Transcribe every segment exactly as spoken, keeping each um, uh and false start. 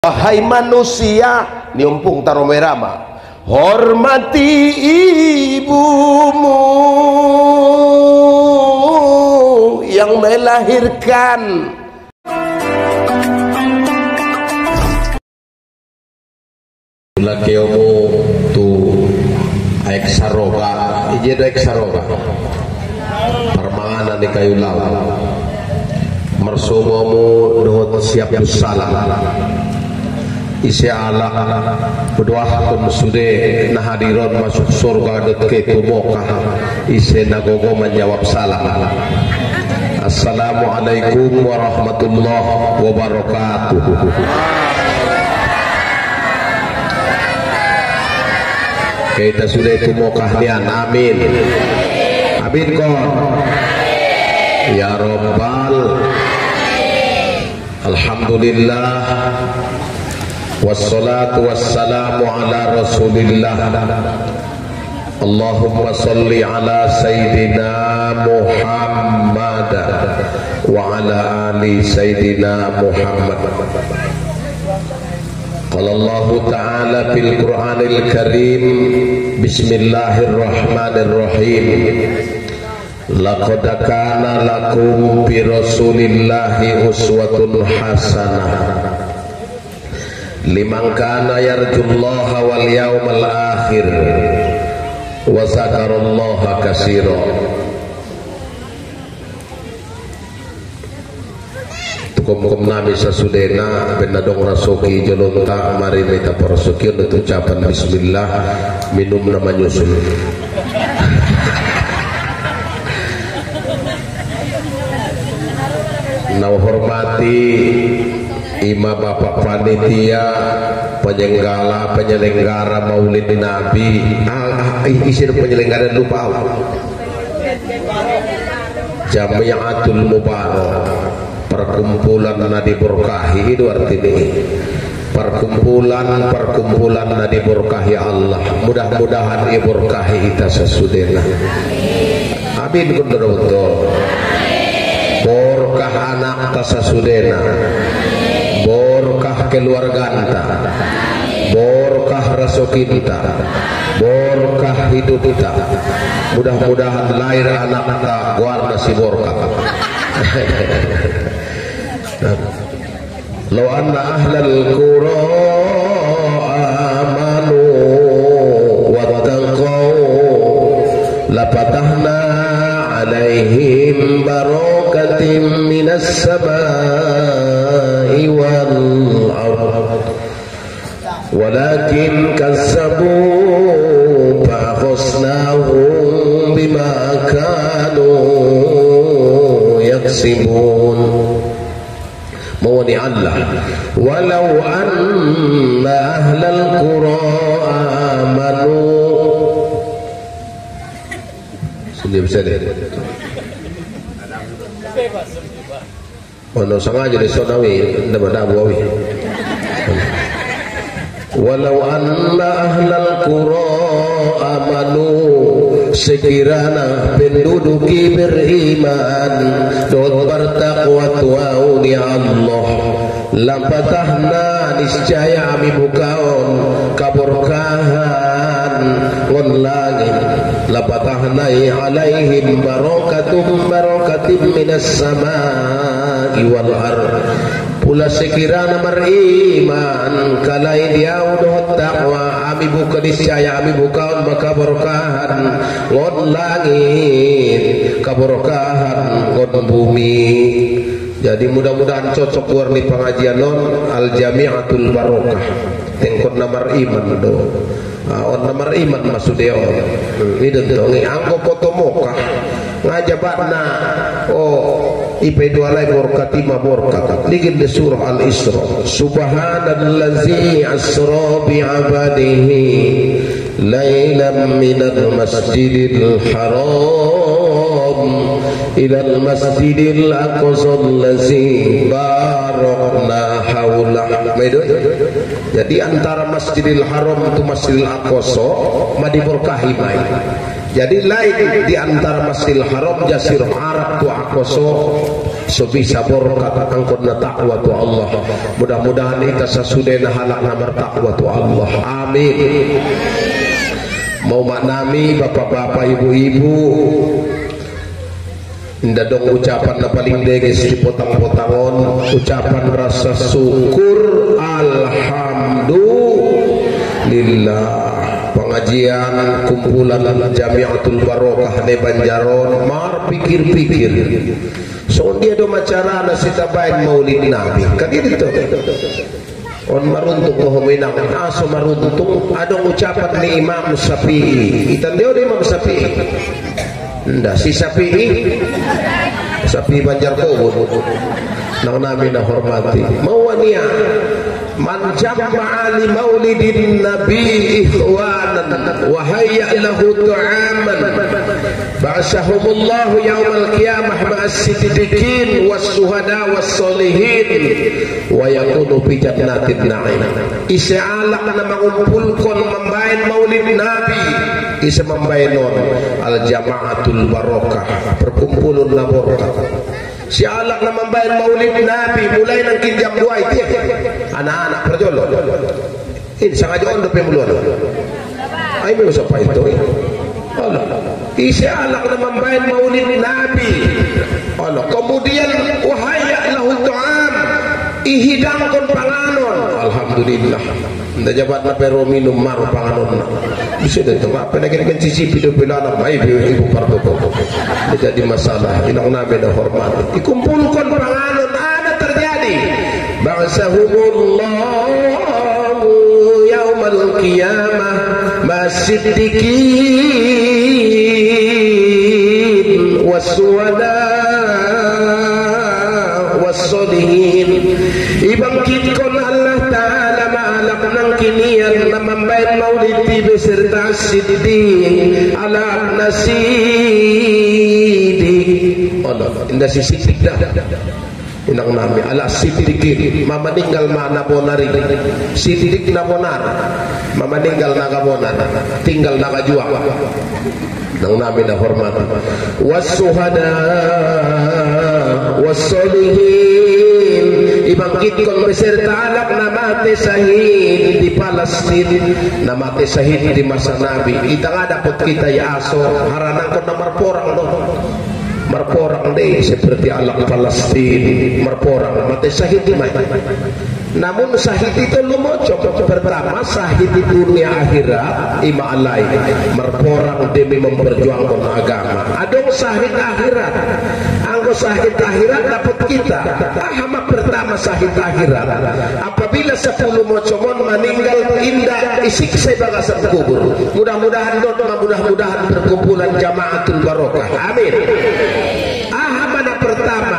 Wahai manusia, niumpung taromerama, hormati ibumu yang melahirkan. Lakiomu tu aek saroba, ije aek saroba. Permanganan di kayu laut. Mersumamu dohot siap salam. Isi Allah berdoakan sude nah hadiron masuk surga deke tumokah isi nagogo menjawab salam. Assalamualaikum warahmatullahi wabarakatuh. Kita sudah tumokah nian, amin amin kon ya Rabbal. Alhamdulillah wassalatu wassalamu ala rasulillah. Allahumma salli ala sayyidina Muhammad wa ala ali sayyidina Muhammad. Qala Allah ta'ala fil Qur'anil Karim, bismillahirrahmanirrahim. Laqad kana lakum bi rasulillahi uswatun hasanah liman kana yarjullaha wal yawmal akhir wa zakarallaha katsira. Tukum-kum nami sasudena benadong rasuki jolonta mari kita parasuki untuk ucapan bismillah minum nama nyusul. Nau hormati imam bapak panitia penyelenggara penyelenggara Maulid Nabi, ah, ah, isi penyelenggara lupa Jamiatul Mubarak, perkumpulan nadi berkahi itu artinya perkumpulan perkumpulan nadi berkahi Allah. Mudah-mudahan ia berkahi kita sesudahnya, amin kundur-kundur. Borkah anak tasasudena, borkah keluarga kita, borkah rezeki kita, borkah hidup kita. Mudah-mudahan lahir anak kita warna si borkah. Law anna ahlal qura amanu wattaqau lapatahna alaihim barakatim minas samai wal ardh walakin kazzabu fa'akhadnahum bima kanu yaksibun. Mawani Allah walau anna ahlal qura amanu. Sudah bisa deh. Ono sengaja di sonawi ndak ada buawi. Walau anna ahlal qura amanu, sekiranya penduduk beriman dan bertakwa tuauni Allah, lampatahna niscaya kami bukaon kaberkahan ngon langit, lapatahna alaihim barakatum barakatim minas samai wal ardh. Pula sekiranya beriman kalai dia udah takwa ami buka niscaya ami buka maka berkahan ngon langit kaberkahan ngon bumi. Jadi mudah-mudahan cocok warni pengajian non al jamiatul barokah tengkot namar iman do. Ah, on namar iman maksudnya on. Ini dong angko potomokah ngajabatna oh ipe dua lay borkati ma borkat ligin de surah al-Isra. Subhanallazi asra bi abadihi lailan minal masjidil haram ilal masjidil aqsa allazi barakna haulah. Jadi antara Masjidil Haram itu Masjidil Aqsa ma diberkahi mai. Jadi lain di antara Masjidil Haram Jasirul Arab tu Aqsa so bisa berkat angkon na takwa tu Allah. Mudah-mudahan ita sasudah na halak na martakwa tu Allah. Amin. Mau maknami bapak-bapak, ibu-ibu, indah dong ucapan na paling deges di potang-potangon, ucapan rasa syukur alhamdulillah. Pengajian kumpulan Jamiatul Barokah di Banjaron mar pikir-pikir so dia do macara na sita bain maulid nabi kan itu on maruntuk ko huminang aso maruntuk adong ucapan ni Imam Syafi'i itan dia Imam Syafi'i nda si Syafi'i Syafi'i Banjarkobon nang namin na hormati mawaniya man jama'a li maulidin nabi ikhwanan wa hayya lahu tu'aman ba'asahumullahu yawmal qiyamah ma'as siddiqin was suhada was solihin wa yakunu fi jannatin na'im. Isa alak na mangumpulkon mambayan maulid nabi isa mambayanon al jama'atul barokah perkumpulan na barokah. Si alak na mambayan maulid nabi mulai ng kinjam dua itu anak-anak perjolo ini sangat jauh untuk pemuluan ay may usap pa ito Allah isi alak na mambayan maulid nabi Allah kemudian wahaya lahu tu'am ihidangkon panganon alhamdulillah nda jabat na pero minum maru panganon bisa dito apa na kini cicipi do pilana may ibu parto ko jadi masalah inang namin na hormat ikumpulkan panganon ada terjadi ba'asahumullahu yaumal qiyamah masiddiqin wassuhada wassolihin ibangkitkan Allah Ta'ala ma'alak ng kiniyan na mambayan maulid beserta siddiq ala nasidik Allah indah si siddiq dah inang nami ala siddiqin mamaninggal mana bonari siddiq na bonar mamaninggal na kabonar tinggal na kajuang nang nami na hormat wassuhada wassolihin ibangkitkan beserta anak na mati sahid di Palestina na mati sahid di masa Nabi kita nga dapat kita ya aso haranan ko na marporang no marporang deh seperti anak Palestina marporang mati sahid di mana namun sahid itu lumocok pertama sahid di dunia akhirat ima alai marporang demi memperjuangkan agama adong sahid akhirat anggo sahid akhirat dapat kita ahama pertama sahid akhirat apabila sepuluh mocomon meninggal indah isiksa bagasan kubur mudah-mudahan dot mudah-mudahan perkumpulan Jamaatul Barokah amin ahama pertama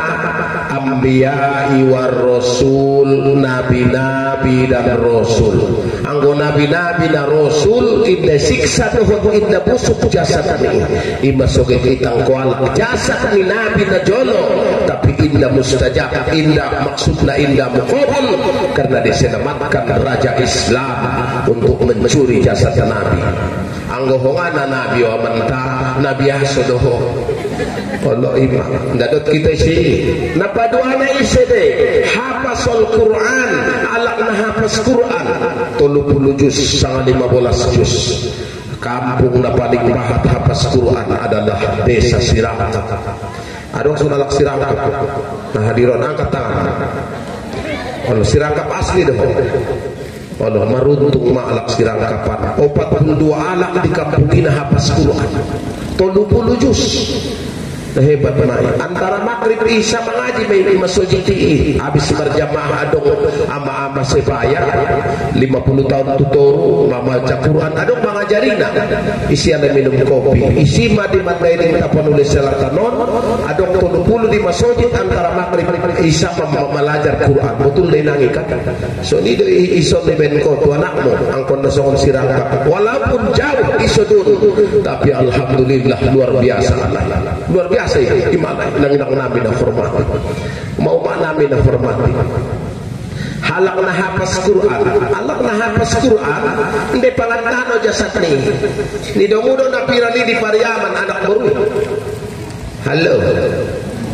ambiyai war rasul nabi-nabi dan rasul anggo nabi-nabi dan rasul inda siksa dohon inda busuk jasad ni ima soge kitang kualak jasad ni nabi na jolo tapi inda mustajab inda maksudna inda mukobol karena diselamatkan raja Islam untuk mencuri jasad nabi anggo hongana nabi wa mentah nabi asodoho Allah imam dadot kita sini napaduana isede hafazul Quran alak na hafaz Quran tiga puluh juz sangat lima belas juz kampung na paling pahat hafaz Quran adalah desa Sirangkap adong sunalak Sirangkap nah hadiron angkat tangan Allah Sirangkap asli deh Allah maruntung ma'alak Sirangkapan empat puluh dua anak di kampung ini hafaz Quran tiga puluh juz hebat naik antara maghrib isya mengaji di masjid ini habis berjamaah adong ama-ama sebaya lima puluh tahun tutoru membaca Quran adong mengajarina isi ada minum kopi isi madi materi kita penulis selatanon adong tiga puluh di masjid antara maghrib isya belajar Quran betul lenangi kan so ini iso di benko tu anakmu angkon nasongon Sirangkap walaupun jauh iso dulu tapi alhamdulillah luar biasa luar biasa gimana nang nabi na hormati mau mak nabi na hormati halak na hafaz Quran halak na hafaz Quran inde pangantano jasad ni ni domudo na pirali di Pariaman anak baru halo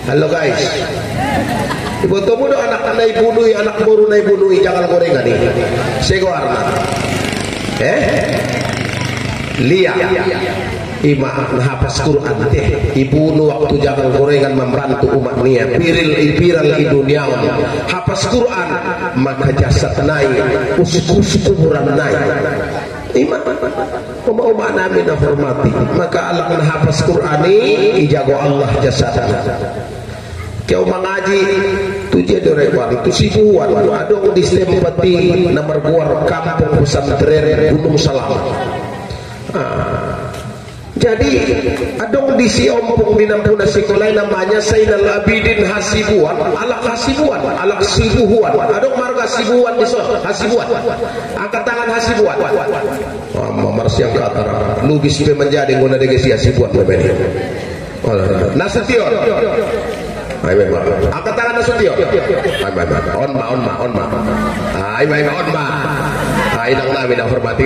Halo guys, ibu temu do anak nai bunuh, anak baru nai bunuh, jangan gorengan nih. Sego arna. Eh? Lia. Ima nahafaz Quran teh ibu nu waktu jangan gorengan membantu umat nia piril piral di dunia hafaz Quran maka jasad naik uskus kuburan naik ima uma-uma nami na hormati maka Allah nahafaz Quran ini ijago Allah jasadna kau mengaji tujuh dorewan itu sibuan adong di Stempati nomor guar kampung pesantren Gunung Salam. Ah. Jadi adong di si ompong di nampuna sekolah namanya Sainal Abidin Hasibuan, alak Hasibuan, alak Sibuhuan, adong marga Sibuan di sana, Hasibuan, angkat tangan Hasibuan. Oh, mamar siang kata, lu bisa menjadi guna degesi Hasibuan berbeda. Nasution, ayo ma, angkat tangan Nasution, ayo ma, on ma, on ma, on ma, ayo ma, on ma, ayo nang namin ang hormati.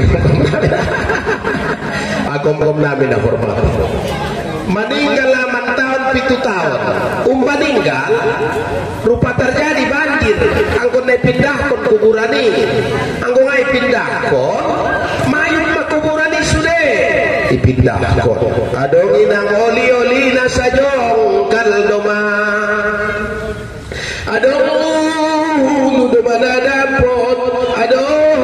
Akom-kom namin na hormat. Meninggal laman tahun pitu tahun. Um meninggal, rupa terjadi banjir. Angkon na pindahkon kuburan ini. Angkon ay pindahkon, mayung makuburan ini sudah dipindahkon. Adong inang oli-oli na sajong kaldoma. Adong nudoma dadapot. Adong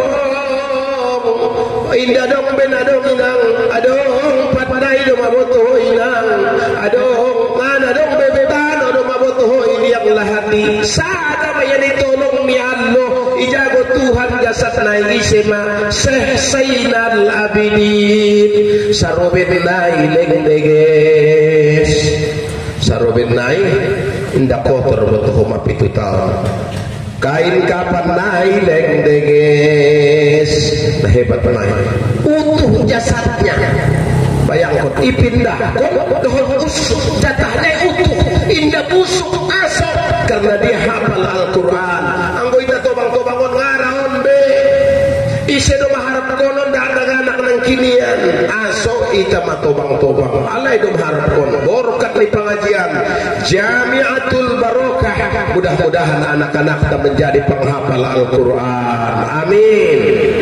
indah dong ben adong inang adong patnai do maboto inang adong mana dong bebetan do maboto ini yang lahati sada mayani tolong ni Allah ijago Tuhan jasad nai isema Syekh Sainal Abidin sarobet nai leng deges sarobet nai indah kotor boto mapitu tahun kain kapan naik leng deges nah hebat naik utuh jasadnya bayangkan ipindah dohol busuk jatahnya utuh indah busuk asok karena dia hafal Al-Quran anggo ita tobang-tobangon ngaraon be isi do maharap konon dah ada anak nang kinian asok ita mah tobang-tobang alai do maharap konon borkat ni pengajian Jamiatul Barokah mudah-mudahan anak-anak kita menjadi penghafal Al-Quran amin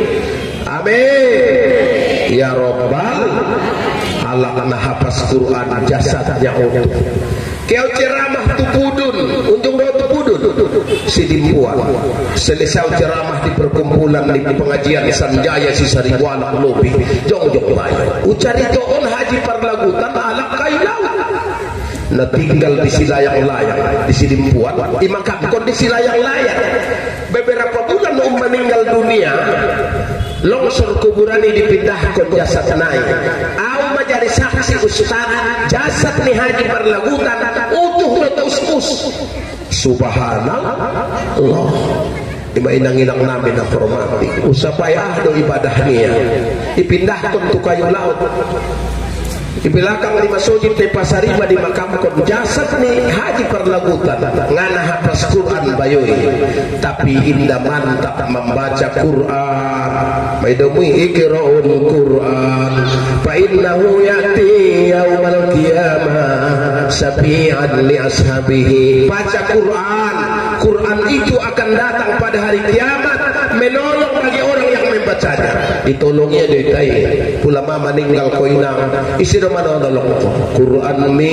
amin ya Rabbal Allah kana hafaz Quran jasadnya utuh kau ceramah tupudun untung do tupudun sidimpuan selesai ceramah di perkumpulan di pengajian Sanjaya Sisariwana Lobi jong-jong baik ucari toon haji parlagutan alak kailau na tinggal di silayang-layang di sidimpuan imangkat kondisi layang-layang beberapa bulan um meninggal dunia longsor kuburan ini dipindahkan jasad naik au menjadi saksi ustaz jasad ni haji parlagutan utuh na us-us subhanallah ima inang-inang namin na hormati usapay ahdo ibadah niya dipindahkan tu kayu laut di belakang lima sojid te pasarima di makam kon jasad ni haji parlagutan ngana hafaz Quran bayoy tapi indah mantap membaca Quran maidamui iqra'ul Quran fa innahu ya'ti yaumal qiyamah syafi'an li ashabihi baca Quran Quran itu akan datang pada hari kiamat menolong bagi orang yang membacanya ditolongnya ditai ulama meninggal koinang isi mana nolong Quran mi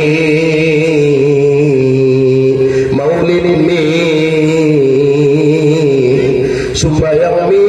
maulid mi sumbayang mi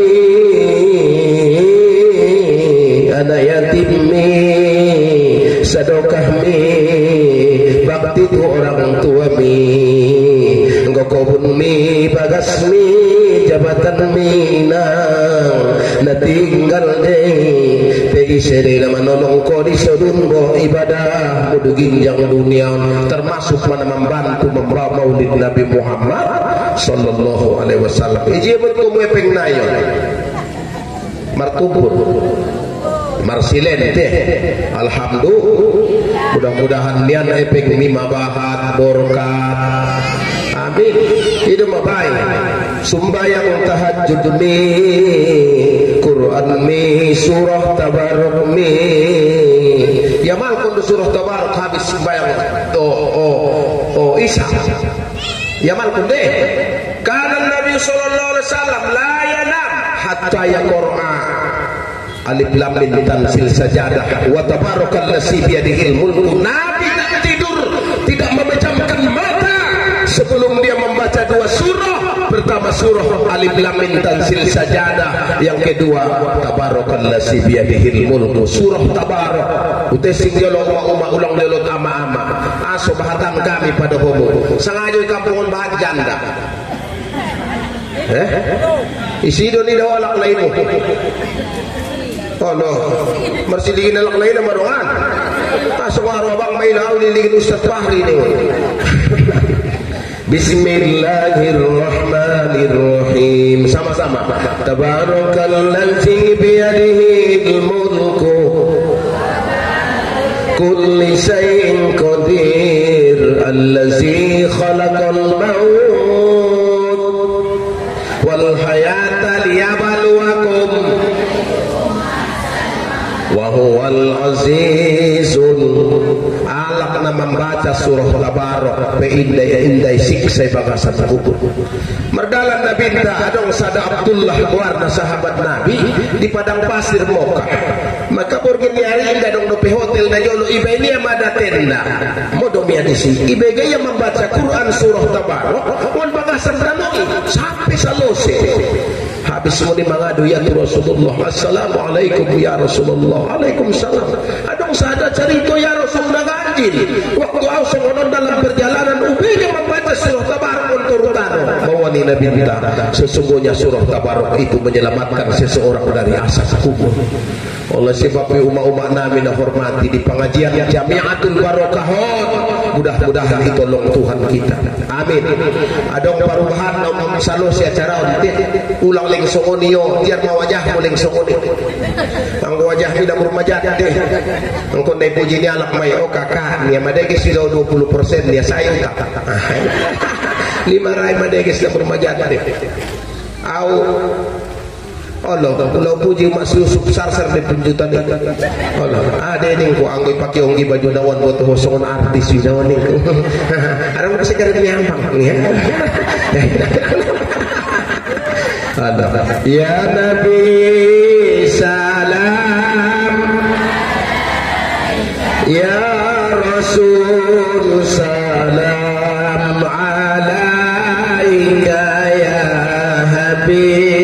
anak yatim mi sedekah mi bakti tu orang tua mi ngokobun mi bagas mi jabatan mi nang na tinggal deh isere na manolong ko di sudungo ibadah kudu ginjang dunia termasuk mana membantu membawa maulid Nabi Muhammad sallallahu alaihi wasallam ijibut ko mo epeng nayon martubur marsilente alhamdulillah mudah-mudahan nian epeng lima bahat berkat amin hidup baik sumbayang tahajud mi Quran mi surah tabaruk mi ya mal kun surah tabaruk habis sembahyang oh oh oh Isa yaman kunde kana Nabi sallallahu alaihi wasallam la yanam hatta yaqra alif lam mim tanzil sajadah wa tabarakallazi bi yadihil mulku. Nabi tidak tidur, tidak memejamkan mata sebelum dia membaca dua surah. Pertama surah alif lam mim tanzil sajadah, yang kedua tabarakallazi bi yadihil mulku, surah tabarak. Utesing dia lo umak ulang lelot ama-ama aso bahatan kami pada homo sengaja kampungan bahat janda eh isi do ni dawalak laimu. Oh no, masih digin alak lain sama doang. Masuk warung abang main au digin Ustaz Fahri ni. Bismillahirrahmanirrahim. Sama-sama. Tabarakalladzi biyadihil mulku kulli syai'in qadir allazi khalaqal maut wal hayata liyabluwakum wa huwal azizul alakna membaca surah tabarak pe indai indai siksa bagasan kubur merdalan Nabi ta adong sada Abdullah warna sahabat Nabi di padang pasir Mekah maka pergi hari indah dong dope hotel na jolo ibe ini amada tenda modo mi adisi ibe gaya membaca Quran surah tabarak wan bagasan tanoi sampai salose habis muni mangadu ya Rasulullah assalamualaikum ya Rasulullah waalaikumsalam adong sada cerita ya Rasulullah ganjil waktu au sengonon dalam perjalanan ubenya membaca surah tabarak untuk utano mawani Nabi kita sesungguhnya surah tabarak itu menyelamatkan seseorang dari asap kubur. Oleh sebabnya umat-umat Nabi na hormati di pengajian Jamiatul Barokahon mudah-mudahan ditolong Tuhan kita amin. Adong parubahan nom salo si acara nanti ulang leng songonio tiar mawajah muleng songoni ang wajah tidak bermajat deh engkau naik puji ni alak may o kakak niya madegis sila dua puluh persen niya sayang tak lima ray madegis na bermajat deh au Allah, kalau puji mak susuk sar-sar di penjutan ni. Allah, ada ni ko anggoy pakai onggi baju dawan buat hosongan artis di dawan ni. Ada mo segar ni ampang ni. Allah, ya Nabi salam, ya Rasul salam alaika ya Habib.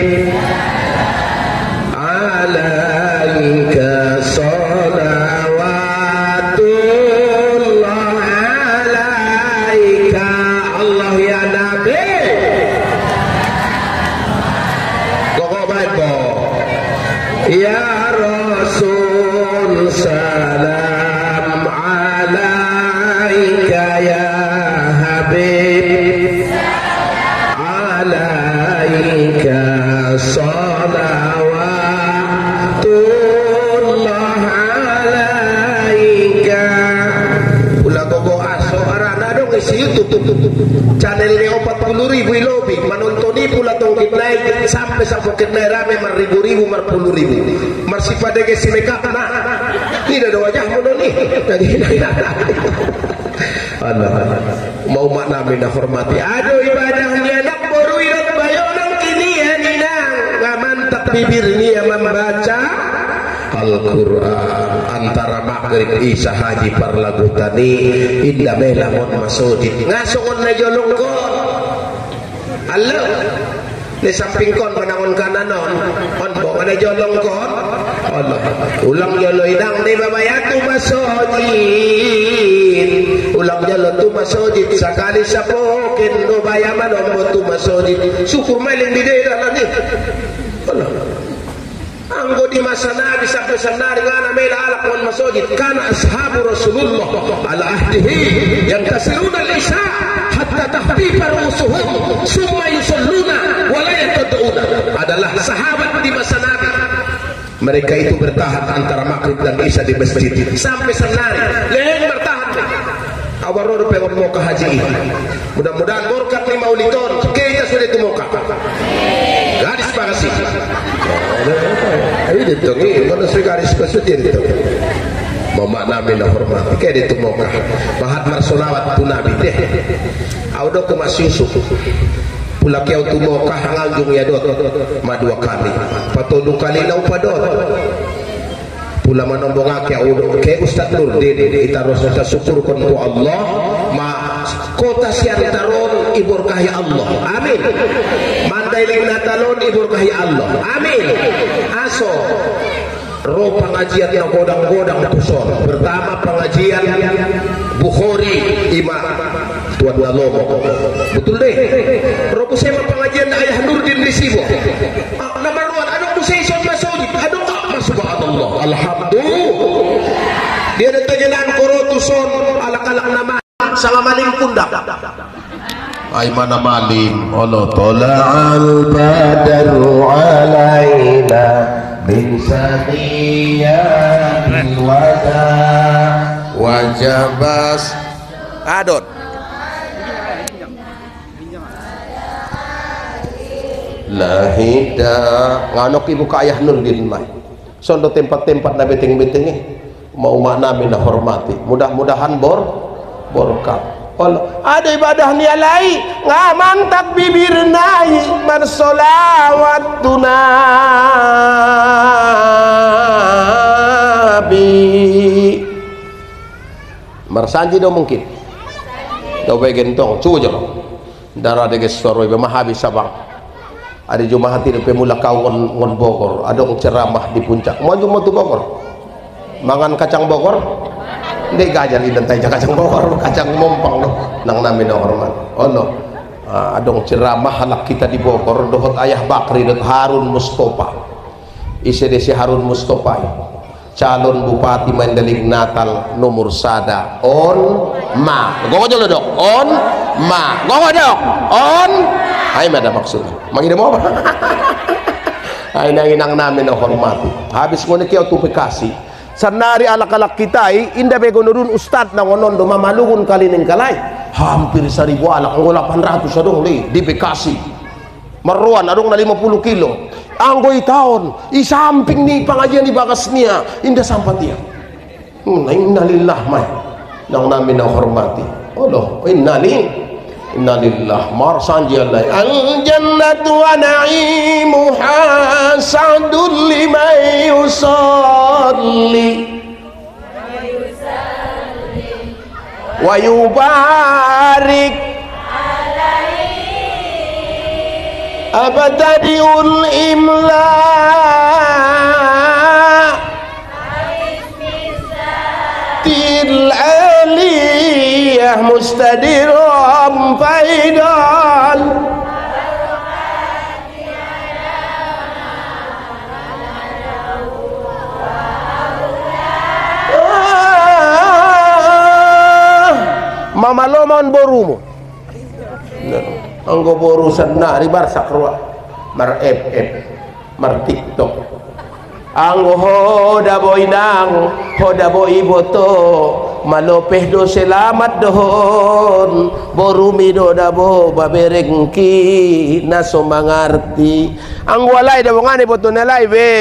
Channelnya empat puluh ribu lebih menonton pula tongkit naik sampai sampai rame mar ribu-ribu mar puluh ribu masih pada ke si makeup nah ini ada wajah mono nih Allah mau makna mina hormati aduh ibadahnya nak baru irat bayonang kini ya ninang mantap bibirnya membaca Al-Quran antara maghrib isya haji parlagutani indah melamon masudit ngasongon na jolong ko Allah ni samping kon panangon kananon on bo na jolong ko Allah ulang jolo idang ni babayatu masudit ulang jolo tu masudit sakali sa pokin no bayaman on tu masudit syukur maling di daerah ni Allah anggo di masa Nabi sampai sana dengan amela alaq wal masajid kana ashabu Rasulullah ala ahdihi yang tasiruna al-isya hatta tahtifa rusuhum summa yusalluna wa la yatad'una adalah sahabat di masa Nabi mereka itu bertahan antara maghrib dan isya di masjid sampai senari lehen bertahan awarodo pengen mau ke haji mudah-mudahan berkat lima uliton kita sudah itu mau gadis pagasi ini ditong ini mana saya garis kesudir itu Mama namin na hormati kaya dito mo ka mahat marsolawat tu nabi deh audo ko masyusu pula kaya tu mo ka hangangjung ya dot madua kali patodu kali na upadot pula manombong kaya audo kaya Ustaz Nurdin kita harus kita syukur kepada Allah ma kota siang taron ibur kahya Allah amin mandailing natalon ibur kahya Allah amin aso roh pengajian yang godang-godang pusor pertama pengajian Bukhari Imam Tuan Lalomo betul deh roh kusema pengajian Ayah Nurdin di Sibo nomor dua aduk kusema masjid aduk subhanallah alhamdulillah dia detengan korotuson alak-alak nama sama maling pundak ay mana maling Allah tola'al badaru alaina min saniyatil wada wajabas adot lahida nganok ibu ka Ayah Nurdin mah sondo tempat-tempat na beteng-beteng eh mau makna mina hormati mudah-mudahan bor borkat ada ibadah ni alai ngaman takbir nai marsolawat tunabi marsanji do mungkin do begentong cujo darah de gesoro be mahabi sabang ada jumahat di pemula kawan ngon Bogor ada ceramah di puncak mau cuma tu Bogor mangan kacang Bogor ndek gajar idan tay kacang Bogor kacang mompang no nang namin hormat oh no uh, adong ceramah halak kita di Bogor dohot Ayah Bakri dot Harun Mustafa isi desi Harun Mustafa calon bupati Mandailing Natal nomor sada on ma gogo jolo dok on ma gogo dok on ay ada maksud mangide mo apa ay nanginang namin hormati habis ngone kiyo tu Bekasi sanari alak-alak kita indah begonurun ustad na ngonon do mamalugun kalining kalay hampir seribu alak ang delapan ratus adong li di Bekasi maruan adong na lima puluh kilo anggoy taon isamping ni pengajian di bagas niya indah sampatia hmm, innalillah may nang namin na hormati Allah innalillah innalillah mar sanjiyallah al jannatu wa na'imuha sa'dul liman yusalli wa yubarik abadadiul imla til aliyah mustadiram faidal mamalomon borumo anggo boru sanna ribar sakroa mar ep ep mar tiktok anggo hoda boinang hoda boi boto malopeh do selamat dohon borumi do dabo baberengki naso mangarti anggo alai da bongane boto nalai be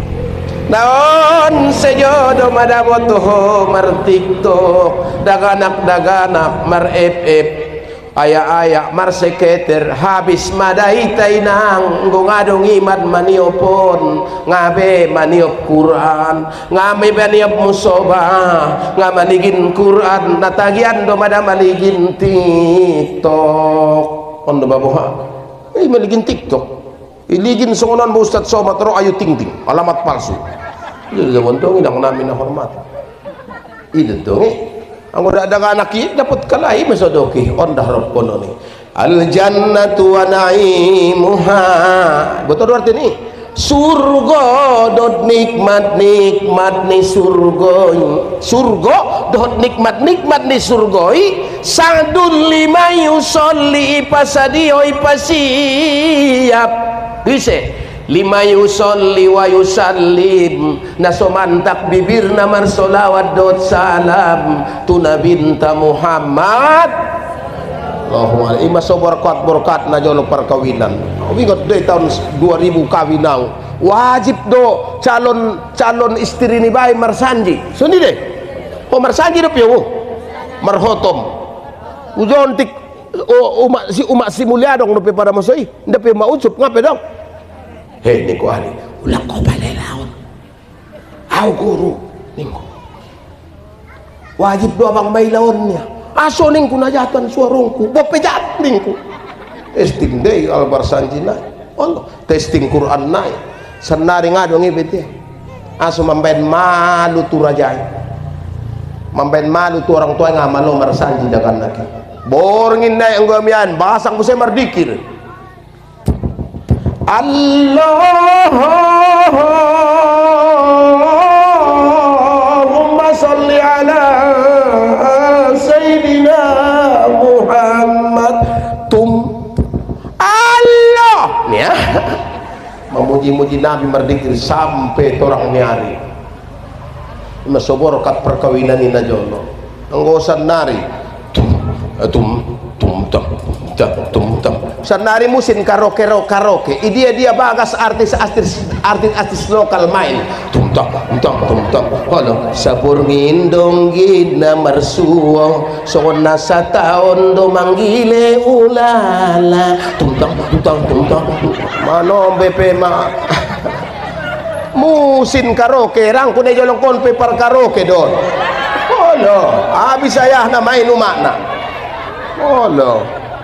naon sejodo madaboto mar tiktok daganak daganak mar ep ep aya-aya mar seketer habis madai tainang ngadong iman maniopon ngabe maniop Quran ngame maniop musoba ngamanigin Quran natagian do mada maligin TikTok ondo baboha eh maligin TikTok iligin songonan mo Ustaz Somad ro ayu ting ting alamat palsu itu zaman dong idang namin na hormat itu dong ang udah ada anak kita dapat kalai masodoki on dahrab kono ni al jannatu wa na'imuha betul arti ni surga dot nikmat nikmat ni surga surga dot nikmat nikmat ni surga sadul lima yusolli pasadi oi pasiap bisa lima yusolli wa yusallim nasomantak bibir namar solawat dot salam tuna binta Muhammad Allahumma ima so berkat berkat na jolo perkawinan ingat deh tahun dua ribu kawinang wajib do calon calon istri ni bayi marsanji sundi deh oh marsanji do piyo marhotom ujon tik o umak si umak si mulia dong no pe para masoi nda pe mausup ngape dong he ni ko ali ulang ko balelaon au guru ningko wajib do abang may laonnya aso ning kunajatan suarungku bopejat ningku testing day albar sanjina Allah testing Quran naik senari ngado ngibet ya aso mamben malu tu rajai mamben malu tu orang tua ngamal lo marsanji dakan lagi borngin naik enggamian bahasang musai mardikir Allahumma salli ala Sayyidina Muhammad tum Allah nih ya memuji-muji Nabi merdikir sampai orang nyari masobor kat perkawinan ina jono anggosan nari tum tum tum tum tum tum tum sanari musin karaoke karaoke dia dia bagas artis artis artis artis lokal main tum tum tum tum tum kalau sabur ngindong gina marsuo sona sataon do manggile ulala tum tum tum tum tum mano bepe ma musin karaoke rang kune jolong kon pe par karaoke don oh no habis saya na main umakna oh no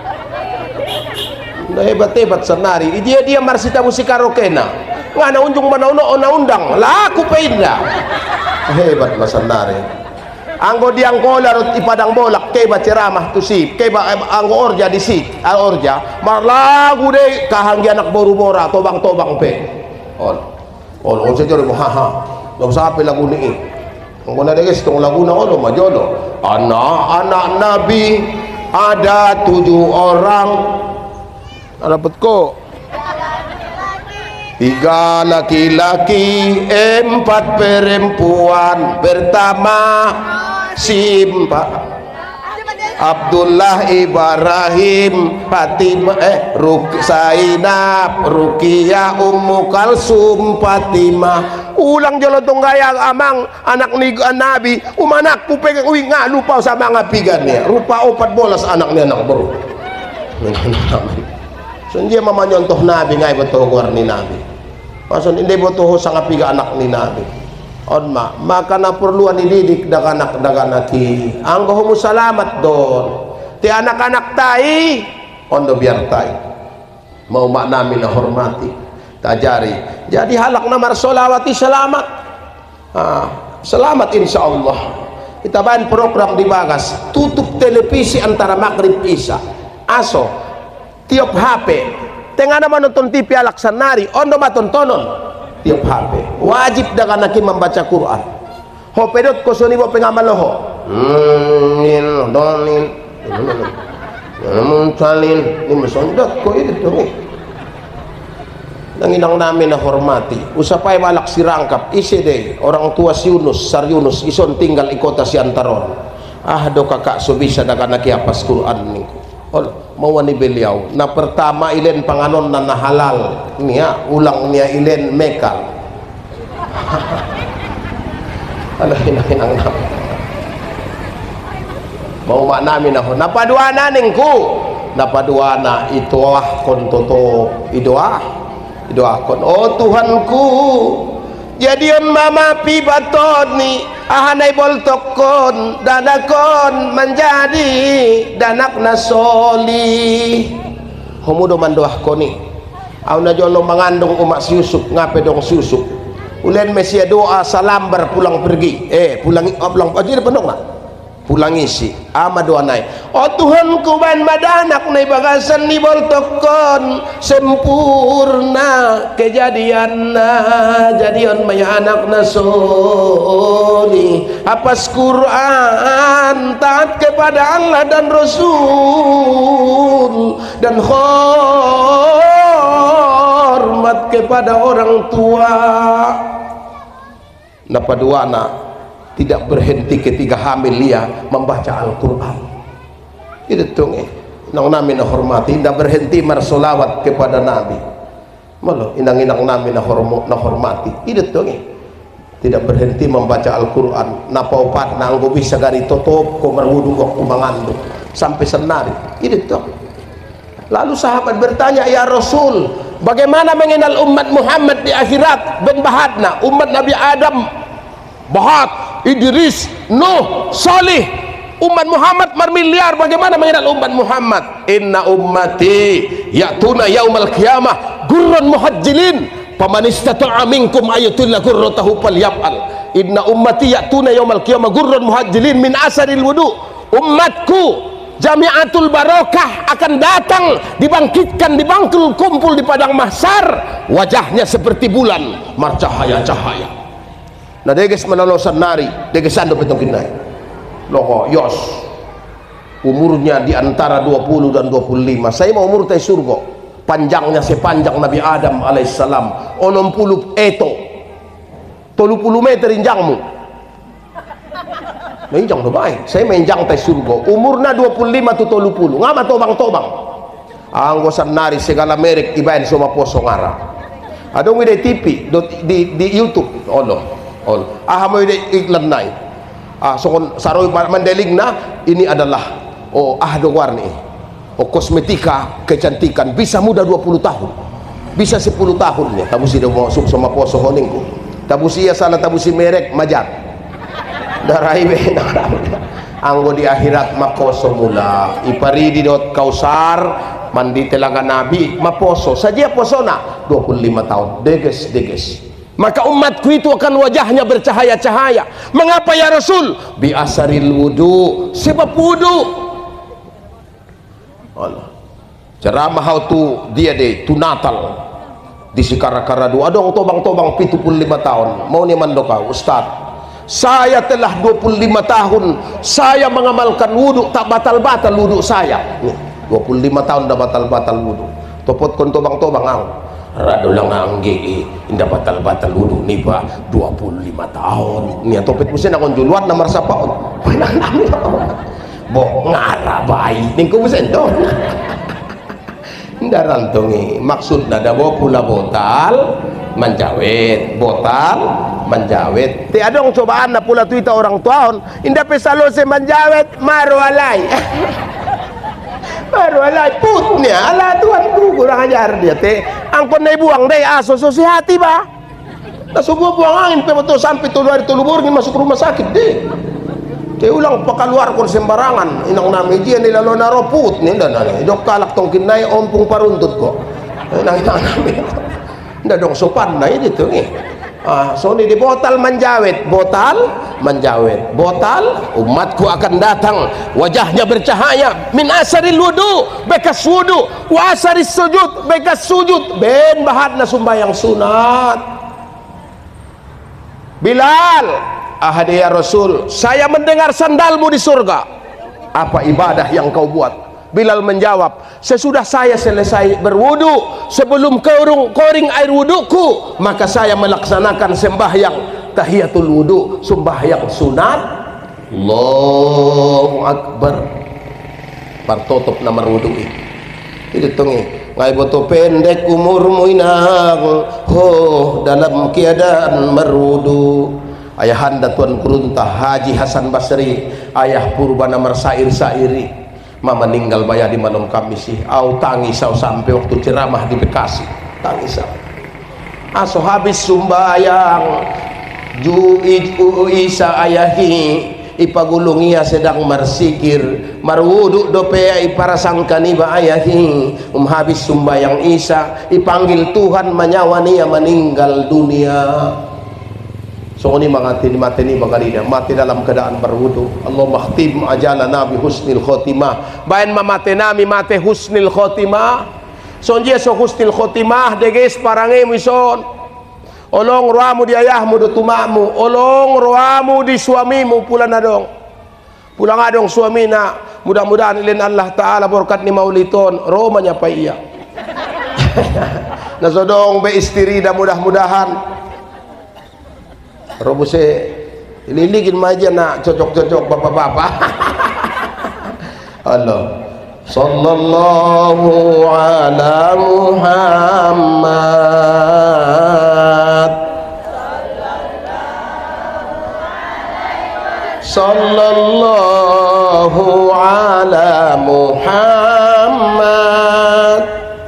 nah, hebat-hebat senari dia dia marsita musik karaoke na ngana unjung mana ona undang laku peinda hebat mas senari anggo diang kolarut di padang bolak keba ceramah tu sip keba anggo orja di sip al orja marlagu deh kahanggi anak boru-bora tobang-tobang pe on on on saja deh haha dong sampai lagu ni anggo na deh tong lagu na ono majolo anak-anak nabi ada tujuh orang dapat kok tiga laki-laki empat perempuan pertama Simpa Abdullah Ibrahim Fatimah eh Ruk Zainab Ruqiyah Ummu Kalsum Fatimah ulang jolo tong gayang amang anak ni Nabi umanak kupeng uwi nga lupa sama ngapigan niya rupa opat bolas anak niya anak bro so dia mama nyontoh Nabi ngay betul ni Nabi maksud hindi betul sa ngapiga anak ni Nabi on ma maka na perluan dididik dak anak dak anak ki anggo mo salamat don ti anak-anak tai ondo biar tai mau mak namin na hormati tajari jadi halak namar solawati selamat ah, selamat insyaallah kita bahan program di Bagas tutup televisi antara maghrib isya aso tiap H P tengah nama nonton T V alak sanari ondo matontonon tiap H P wajib dengan anak membaca Quran ho pedot ko soni bo pengamaloho hmm donin namun salin ni mesondot ko itu nih nanginang namin na hormati usapay malak si rangkap isi deh orang tua si Yunus Sar Yunus ison tinggal ikota si Antaron ah do kakak so bisa dagan nakiapas Quran nih oh mau ni beliau na pertama ilen panganon na halal niya ulang niya ilen mekal alah hinang na mau mak namin na napadua na ningku napadua na ito ah kon toto idoah idoah kon oh Tuhanku jadian mama pibaton ni ahanay boltokon danakon menjadi danak nasoli humudo mandoah koni au na jolo mengandung umak si Yusuf ngape dong si Yusuf ulen mesia doa salam berpulang pergi eh pulang oh, pulang aja penuh nak pulang isi ama doa naik oh Tuhanku ban madanak nai bagasan ni boltokon sempurna kejadianna jadian maya anak nasoli apas Quran taat kepada Allah dan Rasul dan hormat kepada orang tua napaduana tidak berhenti ketika hamil dia membaca Al-Quran itu tuh eh nang namin na hormati tidak berhenti marsolawat kepada Nabi malah inang-inang namin na hormati itu tuh eh tidak berhenti membaca Al-Quran napaupat na anggo bisa gari tutup ko marwudu waktu mangandung sampai senari itu tuh. Lalu sahabat bertanya, ya Rasul, bagaimana mengenal umat Muhammad di akhirat? Ben bahadna umat Nabi Adam, Bahat, Idris, Nuh, Salih, umat Muhammad marmiliar. Bagaimana mengenal umat Muhammad? Inna ummati ya'tuna yaumal qiyamah gurran muhajjilin faman istata'a minkum ayatulla gurratahu falyaf'al. Inna ummati ya'tuna yaumal qiyamah gurran muhajjilin min asaril wudu. Umatku Jamiatul Barokah akan datang, dibangkitkan, dibangkul kumpul di padang mahsyar, wajahnya seperti bulan marcahaya-cahaya. Nah deges menolosan nari degesan do petong kinai loho yos umurnya di antara dua puluh dan dua puluh lima. Saya mau umur teh surga panjangnya sepanjang Nabi Adam alaihissalam onom puluh eto tolu puluh meter injangmu menjang do baik. Saya menjang teh surga umurna dua puluh lima tu tolu puluh ngama tobang-tobang anggosan nari segala merek ibaen sama poso ngara ada wide T V di di YouTube Allah Allah ah mau wide iklan nai ah sokon saroi mandeling na ini adalah oh ah do warni oh kosmetika kecantikan bisa muda dua puluh tahun bisa sepuluh tahun ya tabusi do masuk sama poso honingku tabusi ya salah tabusi merek majat darai bena anggo di akhirat maposo mula iparidi dot kausar mandi telaga nabi maposo saja posona dua puluh lima tahun deges deges. Maka umatku itu akan wajahnya bercahaya-cahaya. Mengapa ya Rasul? Bi asaril wudu, sebab wudu. Allah ceramah how tu dia deh tu natal di sikara-kara dua adong tobang-tobang pitu puluh lima tahun mau ni mandoka ustad. Saya telah dua puluh lima tahun saya mengamalkan wudhu tak batal-batal wudhu saya. Nih, dua puluh lima tahun dah batal-batal wudhu. Topot kon tobang-tobang ang. Rado lang angge indah batal-batal wudhu nih ba dua puluh lima tahun. Nih topet musin akon juluan nomor sapaon. Bo ngara bayi ning ko musin to. Ndaran tongi maksudna da bo pula botal menjawet botal menjawet ti adong cobaan na pula tuita orang tuaon inda pesalo se menjawet maru alay maru alay putnya ala tuanku kurang ajar dia te angkon na buang deh aso so hati ba nasubo buang angin pe betul sampai tulu hari tulu burgin masuk rumah sakit deh te ulang pakaluar kon sembarangan inang nami dia nila lo naro put ni nda nani dok kalak tong kinay ompung paruntut ko nang nami nda dong sopan na ini tuh nih ah so ini di botal menjawet botal menjawet botal umatku akan datang wajahnya bercahaya min asaril wudu bekas wudu wa asaris sujud bekas sujud ben bahadna sumbayang sunat. Bilal ahadi ya Rasul saya mendengar sandalmu di surga apa ibadah yang kau buat? Bilal menjawab sesudah saya selesai berwudu sebelum korung koring air wuduku maka saya melaksanakan sembahyang tahiyatul wudu sembahyang sunat. Allahu Akbar partotop namar wudu itu tungi ngai boto pendek umurmu inang ho dalam keadaan merwudu. Ayahanda Tuan Kuruntah Haji Hasan Basri ayah purba namar sair-sairi mama meninggal bayar di malam Kamis sih au tangisau sampai waktu ceramah di Bekasi tangisau aso habis sumbayang juid uisa ayahi ipagulung ia sedang marsikir marwuduk dopea ipara sangkani ba ayahi um habis sumbayang isa ipanggil Tuhan menyawani yang meninggal dunia. So ini mati mati ini bagarida mati dalam keadaan berwudu. Allah makhtim ajalana bi husnil khotimah. Bain mamate nami mate husnil khotimah. So dia so husnil khotimah deges parange mison. Olong ruamu di ayahmu do tumamu, olong ruamu di suamimu pula nadong. Pulang adong suamina, mudah-mudahan ilin Allah taala berkat ni mauliton romanya pa iya. Nasodong be istri dah mudah-mudahan robuse liligin maja nak cocok-cocok bapak-bapak. Allah sallallahu ala Muhammad sallallahu ala Muhammad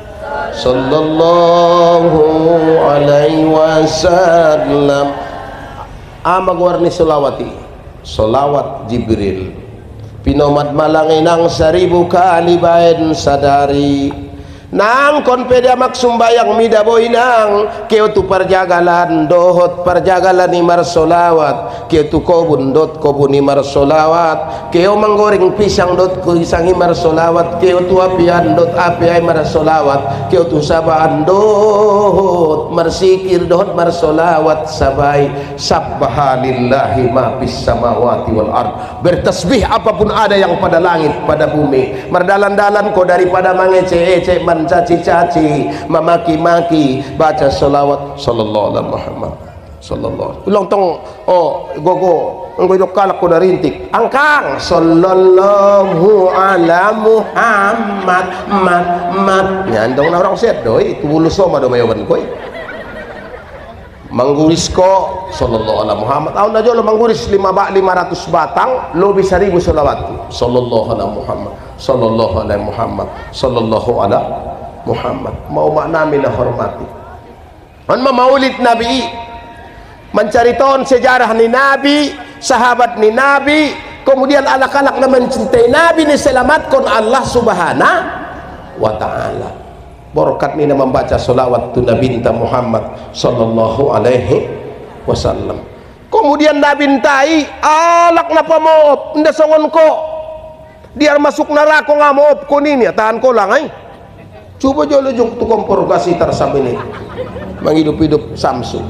sallallahu alaihi wasallam. Amag warni solawati solawat Jibril pinomat malanginang seribu kali baen sadari nang kon peda mak sumbayang midaboy nang keu tu perjagalan dohot perjagalan imar solawat keu tu kobun dot kobun imar solawat keu manggoreng pisang dot ku isang imar solawat keu tu apian dot api imar solawat keu tu sabaan dot marsikir dot mar solawat sabai sabbahalillahi ma fis samawati wal ard. Bertasbih apapun ada yang pada langit pada bumi, merdalan-dalan ko daripada mangece-ece mencaci-caci, memaki-maki, baca salawat sallallahu alaihi Muhammad sallallahu. Ulang tong oh gogo nggo kalak ko darintik angkang sallallahu ala Muhammad mat mat nyandong na orang set doi tulu soma do mayawan koy mangguris ko sallallahu alaihi Muhammad aun na jolo mangguris lima ba lima ratus batang lobi seribu salawat sallallahu alaihi Muhammad sallallahu alaihi Muhammad sallallahu alaihi Muhammad. Mau maknami na hormati an maulid Nabi mencariton sejarah ni Nabi, sahabat ni Nabi, kemudian anak-anak na mencintai Nabi ni selamatkan Allah subhanahu wa ta'ala. Berkat ni na membaca salawat tu Nabi Muhammad sallallahu alaihi wasallam. Kemudian Nabi ntai alak na pamop nda songon ko dia masuk neraka ngamop ko nini tahan ko lang ay coba jolo jong tu kompor kasih tersabini menghidup-hidup Samsu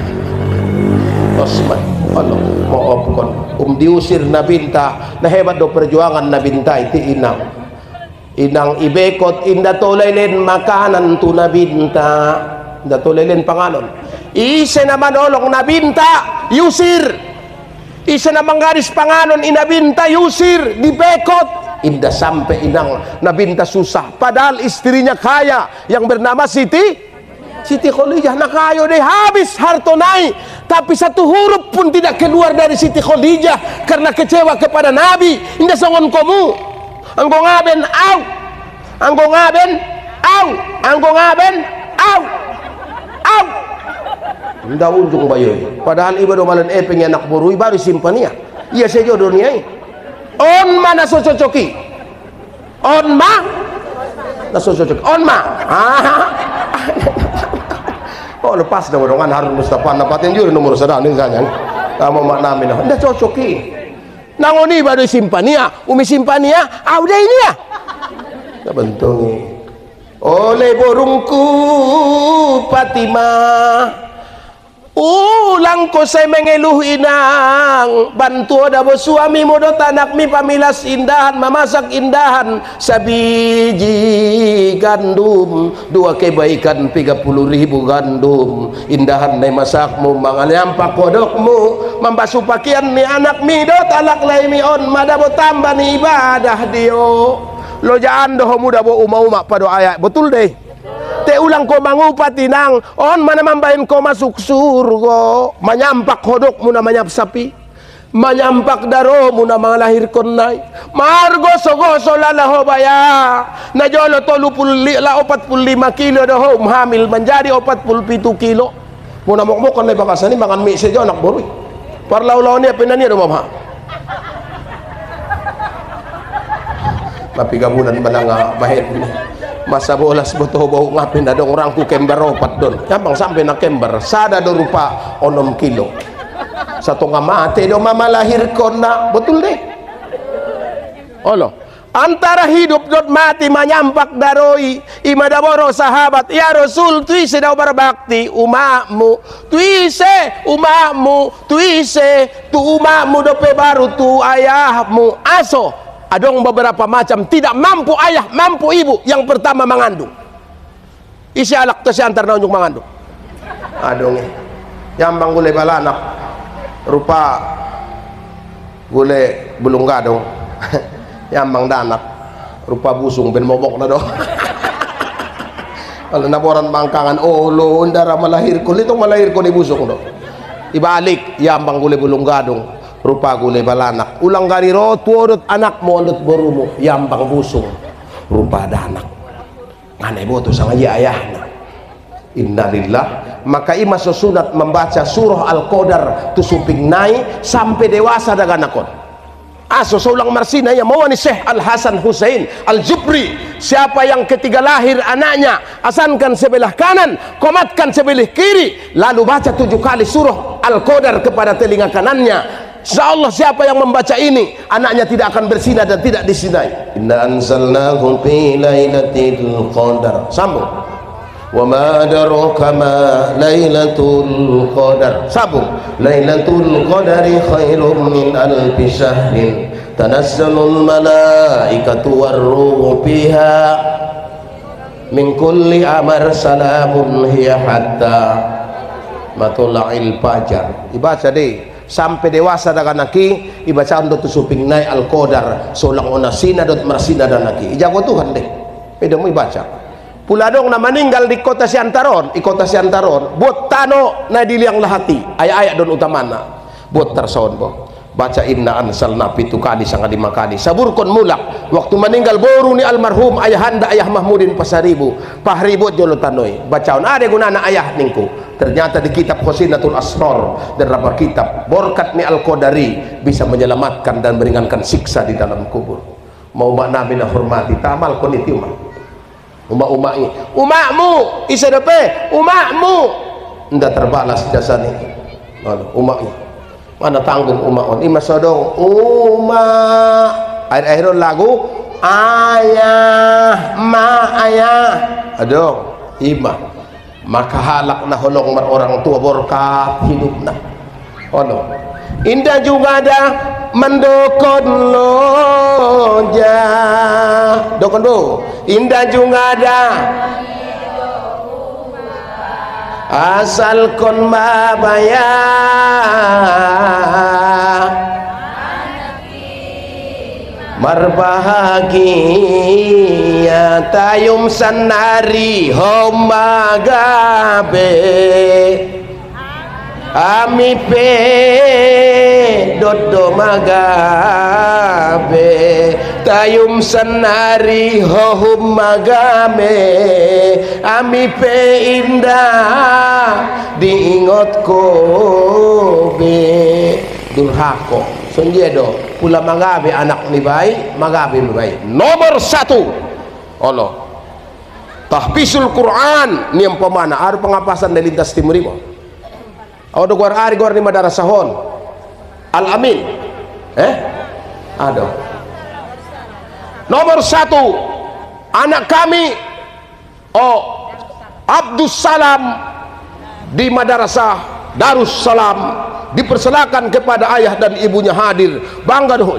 Osman Allah maaf kon um diusir Nabinta na hebat do perjuangan Nabinta itu inang inang ibekot inda tolelen makanan tu Nabinta inda tolelen panganon ise naman olong Nabinta yusir isa namang garis panganon inabinta yusir dibekot indah sampai inang Nabinta susah padahal istrinya kaya yang bernama Siti Siti Khadijah nak kayo deh habis hartonai tapi satu huruf pun tidak keluar dari Siti Khadijah karena kecewa kepada Nabi. Indah songon komu anggo ngaben au anggo ngaben au anggo ngaben au au indah unjung bayoy padahal iba do malan epeng anak borui baru simpania iya sejo dunia on mana so cocoki on ma na so cocoki on ma ah oh lepas dah dengan Harun Mustafa napatin juri nomor sedang ning sanyan kamu maknami nah nda cocoki nangoni baru simpania umi simpania auda ini ya na bentungi oleh borungku Fatimah ulang ko say mengeluh inang bantu dabo suami mo do tanak mi pamilas indahan mamasak indahan sabiji gandum dua kebaikan tiga puluh ribu gandum indahan na masak mo manganyampak kodok mo mambasu pakaian ni anak mi do talak lay mi on madabo tambah ni ibadah dio lo jaan do muda bo uma-uma pado ayat betul deh te ulang ko mangupati nang on mana mambahin ko masuk surga manyampak hodok muna manyap sapi manyampak daro muna mangalahirkon nay margo sogoso lalaho baya na jolo tolu puli la opat puluh lima kilo daho hamil menjadi opat puluh pitu kilo muna mokmokon na bakasani makan mi sejo anak borui parlaw-law niya pinani do mama mapigabunan balanga bahit masa bolas betul bau ngapin ada orang ku kembar opat don gampang sampai nak kembar sada do rupa onom kilo satu ngamate do mama lahir kona betul deh Allah antara hidup dot mati manyampak daroi imadaboro sahabat ya Rasul tuise daw berbakti umamu tuise umamu tuise tu umamu dope baru tu ayahmu aso adong beberapa macam tidak mampu ayah mampu ibu yang pertama mengandung isi alak to si antar na unyong mengandung adong eh yambang gule balanak rupa gule bulung gadong yambang danak rupa busung ben mobok na do kalau naboran bangkangan oh lo undara malahir ko litong malahir ko ni busung do ibalik yambang gule bulung gadong rupa gule balanak ulang gari ro tuodot anak mo andot borumo yambang busung rupa ada anak ngane boto sang aja ayahna. Innalillah. Maka ima sesunat membaca surah Al-Qadar tu suping nai sampai dewasa daga nakon. Aso saulang marsina ya mawani Syekh Al-Hasan Husain Al-Jubri, siapa yang ketiga lahir anaknya asankan sebelah kanan, komatkan sebelah kiri, lalu baca tujuh kali surah Al-Qadar kepada telinga kanannya, insyaallah siapa yang membaca ini anaknya tidak akan bersinah dan tidak disinai. Inna anzalnahu fi lailatul qadar. Sambung. Wa ma adraka ma lailatul qadar. Sambung. Lailatul qadari khairum min alfi syahrin tanazzalul malaikatu warruhu fiha min kulli amr salamun hiya hatta matula'il fajar. Dibaca deh sampai dewasa daga naki ibaca untuk tusuping naik Al-Qadar solang onasina dot marsina dan naki ijago Tuhan deh beda mau ibaca pula dong na meninggal di kota Siantaron di kota Siantaron buat tano na diliang lahati ayat-ayat don utamana buat tersaun bo baca inna ansalna pitu kali sanga lima kali saburkon mulak waktu meninggal boru ni almarhum ayahanda ayah Mahmudin Pasaribu pahribut jolo tanoi bacaon ada gunana ayah ningku ternyata di kitab Khosinatul Asrar dan beberapa kitab berkat ni Al-Qadari bisa menyelamatkan dan meringankan siksa di dalam kubur. Mau mak nabi na hormati tamal kon itu mah umak-umak ini umakmu isa depe umakmu ndak terbalas jasa ni umak ini mana tanggung umak on ima sodong umak akhir-akhir lagu ayah ma ayah aduh ima maka halak na holong mar orang tua berkat hidup na ono indah juga ada mendokon loja dokon do indah juga ada asal kon mabaya marbahagia tayum sanari homagabe amipe dodo magabe tayum sanari homagame amipe indah diingot kobe durhako sonjedo pula magabe anak ni baik magabe ni baik. Nomor satu Allah tahfisul Quran ni pemana ada pengapasan dari lintas timur ini ada guar ari guar ni madara sahon Al Amin eh ada nomor satu anak kami oh Abdus Salam di madrasah Darus Salam dipersilakan kepada ayah dan ibunya hadir bangga doh.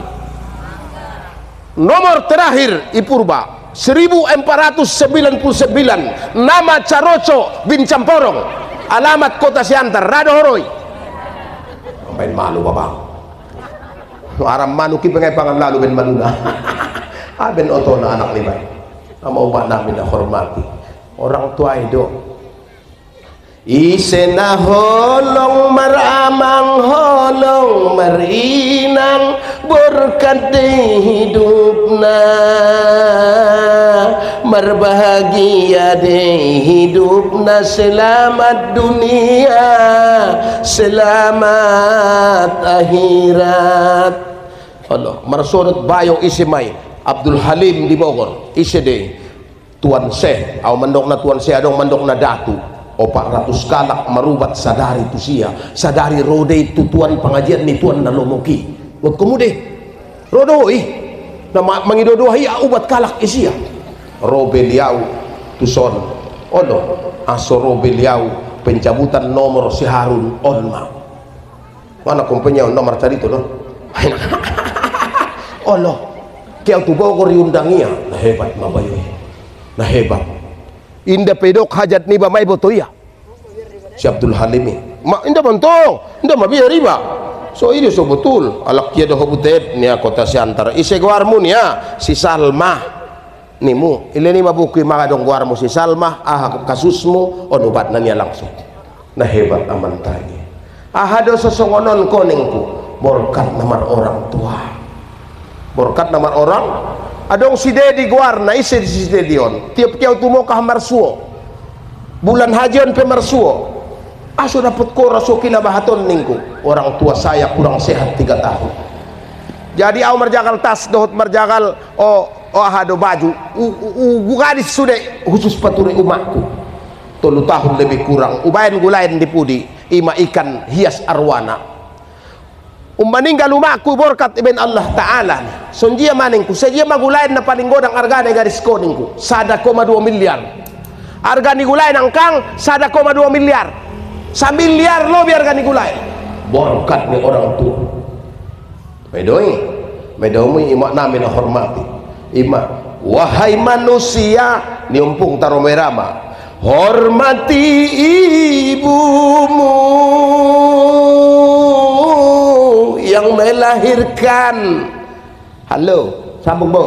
Nomor terakhir Ipurba seribu empat ratus sembilan puluh sembilan nama Caroco bin Camporong alamat kota Siantar Radohoroi main malu babang aram manuki pengepangan lalu ben maluna aben otona anak lima nama umat namin na hormati orang tua itu isena holong maramang holong marinang berkat hidupna marbahagia de hidupna selamat dunia selamat akhirat Allah marsurut bayong isimay Abdul Halim di Bogor isi de Tuan Syekh au mandok na Tuan Syekh adong mandok na datu empat ratus kalak merubat sadari tu sia sadari rode itu tuan pengajian ni tuan nalomoki buat kemude rodoi nama mangidodohi ubat kalak isia robeliau tuson ono aso robeliau pencabutan nomor si Harun Onma mana kompenya nomor tadi tu loh Allah kau tu Bogor diundangia nah hebat mabayo nah hebat indah pedok hajat niba mai botoya si Abdul Halimi ma indah bantong indah ma biar riba so ini so betul alak kia doh butet nia kota Siantar ise guarmu nia si Salma nimu ile ni mabuki maka dong guarmu si Salma ah kasusmu onubat nia langsung nah hebat aman tadi ah do sosongonon konengku Berkat nama orang tua, berkat nama orang. Adong si dedi guarna isi si dedion tiap kiau tumo kah marsuo bulan hajian pe marsuo aso dapat ko raso kila bahaton ningku. Orang tua saya kurang sehat tiga tahun, jadi au marjagal tas dohot marjagal o o ahado baju gadis sudah khusus paturi umatku tolu tahun lebih kurang ubayan gulayan di pudi ima ikan hias arwana ummaninggal umaku berkat ibn Allah Ta'ala sonjia maningku sejia magulayan na paling godang arga na garis koningku sada koma dua miliar arga ni gulayan ang kang sada koma dua miliar sa miliar lo biar gani gulayan berkat ni orang tua medoi medoi imak namin na hormati ima wahai manusia ni umpung taromerama hormati ibumu yang melahirkan. Halo sambung bo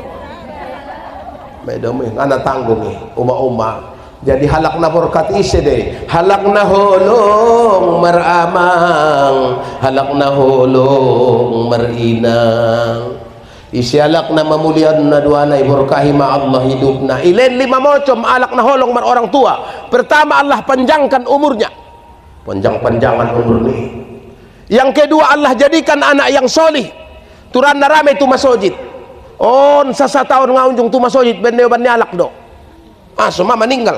medome anak tanggung nih uma-uma jadi halak na berkat isi deh halak na holong meramang halak na holong merinang isi alak na mamulian na duana iborkahi ma Allah hidupna ilen lima mocom alak na holong mar orang tua. Pertama Allah panjangkan umurnya, panjang-panjangan umur nih. Yang kedua Allah jadikan anak yang solih turan na rame tu masojid on sasa tahun ngaunjung tu masojid bende ban alak do ah semua meninggal.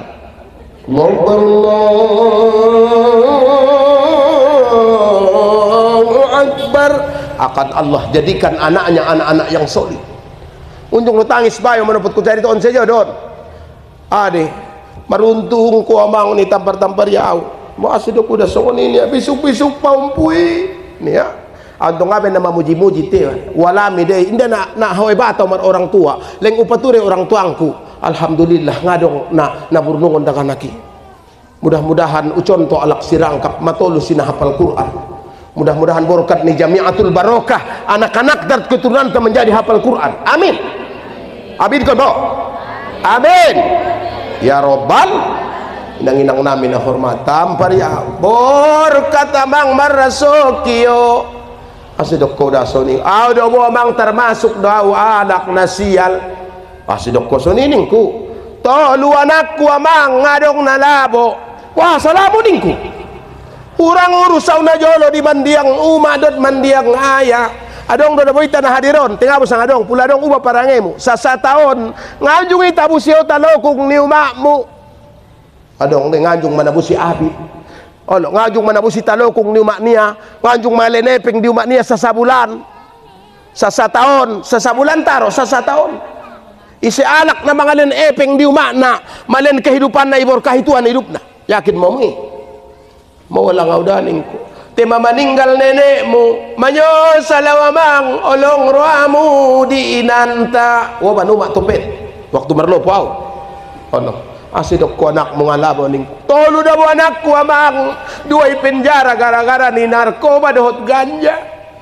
Allahu Akbar. Akan Allah jadikan anaknya anak-anak yang solih. Unjung lu tangis bayo meneput ku cari ton saja don. Ade maruntung ku amang ni tampar-tampar yau. Mo asidok udah songon ini bisuk-bisuk paumpui nih ya. Antong ngaben nama muji-muji teh. Walami deh indah nak nak hawai bata mar orang tua. Leng upature orang tuangku. Alhamdulillah ngadong na na burnungon dengan naki. Mudah-mudahan ucon to alak sirangkap matolu sina hafal Quran. Mudah-mudahan berkat ni Jamiatul Barokah anak-anak dan keturunan menjadi hafal Quran. Amin. Amin kono. Amin. Ya Rabbal inang-inang namin na hormat tampar ya berkat amang marasokyo asidok ko da soni aw do mo amang termasuk daw anak nasial asidok ko soni ningku tolu anakku amang ngadong nalabo wah salamu ningku urang urusaw na jolo di mandiang umadot mandiang aya adong do boy tanah hadiron tinggal sang adong pula dong uba parangemu sa sa taon ngajung itabusyo talokung ni umakmu adong ngajung manabusi abi olo ngajung manabusi talokung ni umak niya ngajung malenepeng di umak niya sa sabulan sa sa taon sa sabulan taro sa sa taon isi alak na mga lenepeng di umak na malen kehidupan na ibor kahituan hidup na yakin mo mi mawala nga udaning ko tema maninggal nenekmu manyo salawamang olong roamu di inanta waban umak tupet waktu merlopo aw ono asidok ko anak mga labo ning tolu na mo anak ko amang duay penjara gara-gara ni narkoba dohot ganja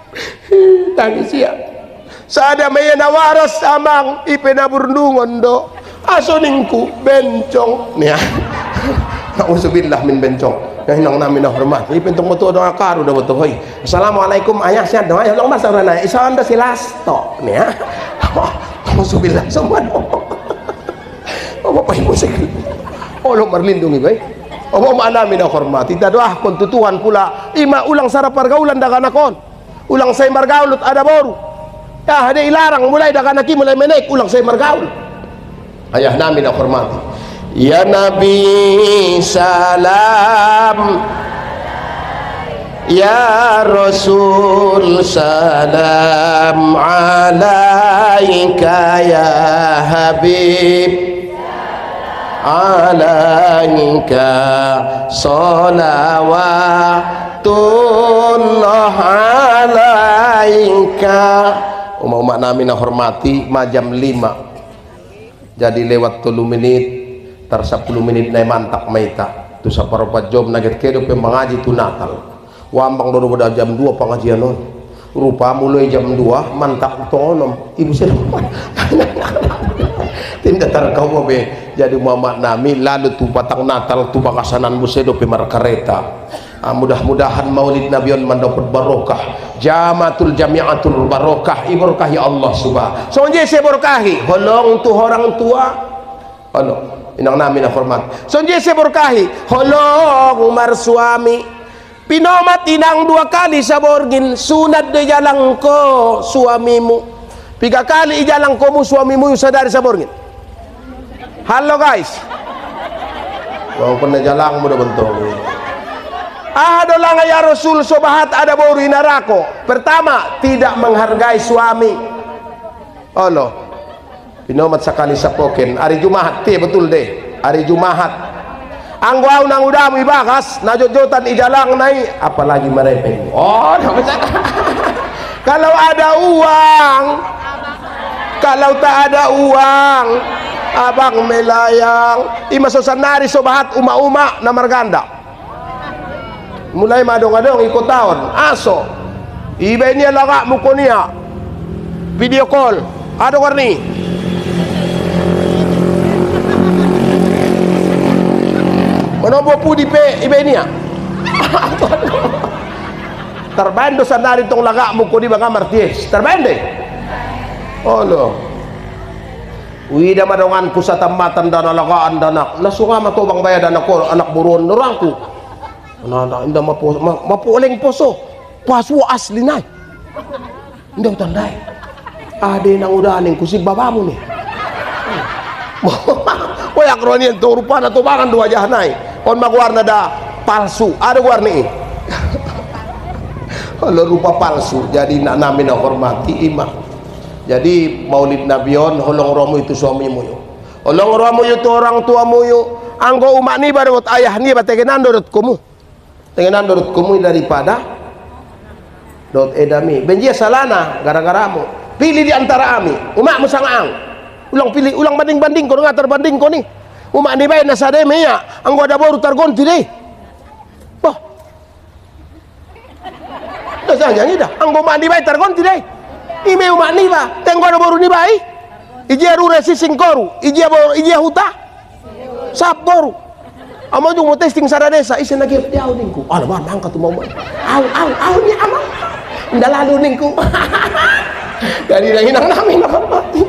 tangis siya sada may nawaras amang ipinaburnungon do aso ningku bencong niya nausubillah min bencong hinang namin na hormat ipintong mo to do akaro do to hoy assalamualaikum ayah siya do ayah long masara na isa anda si lasto niya nausubillah semua do apa pa mo sige olo marlindungi bay opo maanamin na hormat itadoah kon tutuhan pula ima ulang sarap pargaulan daga nakon ulang say margaulot ada boru ya hade ilarang mulai daga naki mulai menek ulang say margaul ayah namin na hormat ya Nabi salam ya Rasul salam alaika ya Habib alaika salawatullah alaika umat namin na hormati majam lima jadi lewat tulu menit tar sepuluh menit na mantak maita tu sa parapat job naget kedo pe mangaji tu natal wambang dodo pada jam dua pengajian non rupa mulai jam dua mantak tonom ibu saya tindak terkau be jadi Muhammad nami lalu tu patang natal tu bakasanan busedo pe mar kereta Ah, mudah-mudahan maulid nabiyon mendapat barokah, jamatul jamiatul barokah, iberkahi Allah subhanahu. So je se berkahi, holong tu orang tua, holong inang namin na hormat. So je se berkahi, holong marsuami, pinomat inang dua kali sa borgin, sunat de jalang ko suamimu, tiga kali ijalang ko mu suamimu sadari sa borgin. Halo guys, walaupun na jalang mo na bentong. Ada lang ya Rasul sobahat ada baru inarako. Pertama, tidak menghargai suami. Allah. Pinomat sekali sapoken. Hari Jumaat, ti betul deh. Hari Jumaat. Angguau nang udamu ibakas, najojotan ijalang nai, apalagi merepeng. Oh, kalau ada uang, kalau tak ada uang, abang melayang. Imasosanari sobahat uma-uma na marganda. Mulai madong-adong ikut tahun aso iba niya laga muko niya video call ado warni manobo pudi pe iba niya terbando sandali tong laga muko di banga marties terbande olo wida madongan ku sa tamatan dana lagaan dana nasunga matobang bayadan ako anak buron nurangku. Nah, nah, indah mapu mapu oleng poso, pasu asli nai. Indah tandai. Ade nang udah aning kusik babamu nih. Oh ya kronian tuh rupa na tubangan dua jah nai. On magwarna da palsu, ada warna ini. Kalau rupa palsu, jadi nak namin na hormati imam. Jadi maulid nabiyon, holong romo itu suamimu yo. Holong romo itu orang tuamu yo. Anggo umak ni baru ayah ni bategenan dorot kumu. Dengan dorot kumui daripada dot edami benjia salana gara-garamu pilih di antara ami umak musangang ulang pilih ulang banding-banding ko nga terbanding ko ni umak ni bay nasade meya anggo ada baru targonti deh boh dasanya ni dah anggo umak ni bay targonti deh ime umak ni ba tenggo ada baru ni bay ijia rure sising koru ijia baru ijia huta sap baru amo dung mo testing sa desa isi lagi diaw ningku ala man angkat mo mo aw aw aw ni ama ndalalo ningku dari na hinang namin na hormati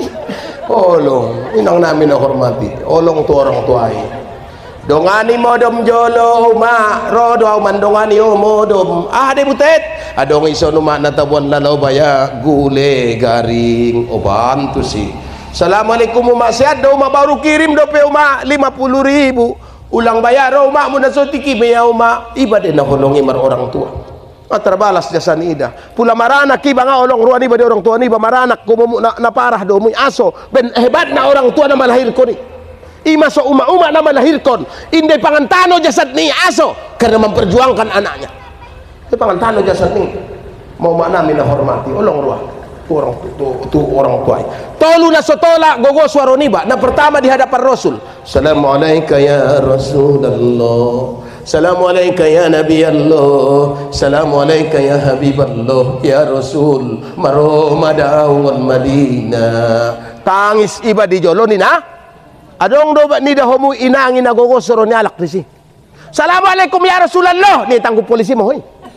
olong hinang namin na hormati olong tu orang tuai dongani modom jolo ma rodo aw mandongani o modom ah de butet adong iso numa natabon lalaw baya gule garing oban tu si assalamualaikum umak sehat do umak baru kirim do pe umak lima puluh ribu ulang bayar umak mo na sotiki beya umak iba din na hulungi mar orang tua at terbalas jasa ni ida pula maranak iba nga olong ruan iba di orang tua ni iba maranak kumumu na, na parah do muy aso ben hebat na orang tua na malahir ko ni ima so uma-uma na malahir kon inday pangantano jasad ni aso karena memperjuangkan anaknya itu pangantano jasad ni mau mak namin na hormati olong ruan orang tu, tu orang tua tolu na sotola gogo suaro niba na pertama di hadapan Rasul assalamualaikum ya Rasulullah assalamualaikum ya Nabi Allah assalamualaikum ya Habiballah ya Rasul maro madaun Madinah tangis iba di jolo ni na adong do ni da homu inangin na gogo suaro ni alak disi assalamualaikum ya Rasulullah ni tanggup polisi mo hoy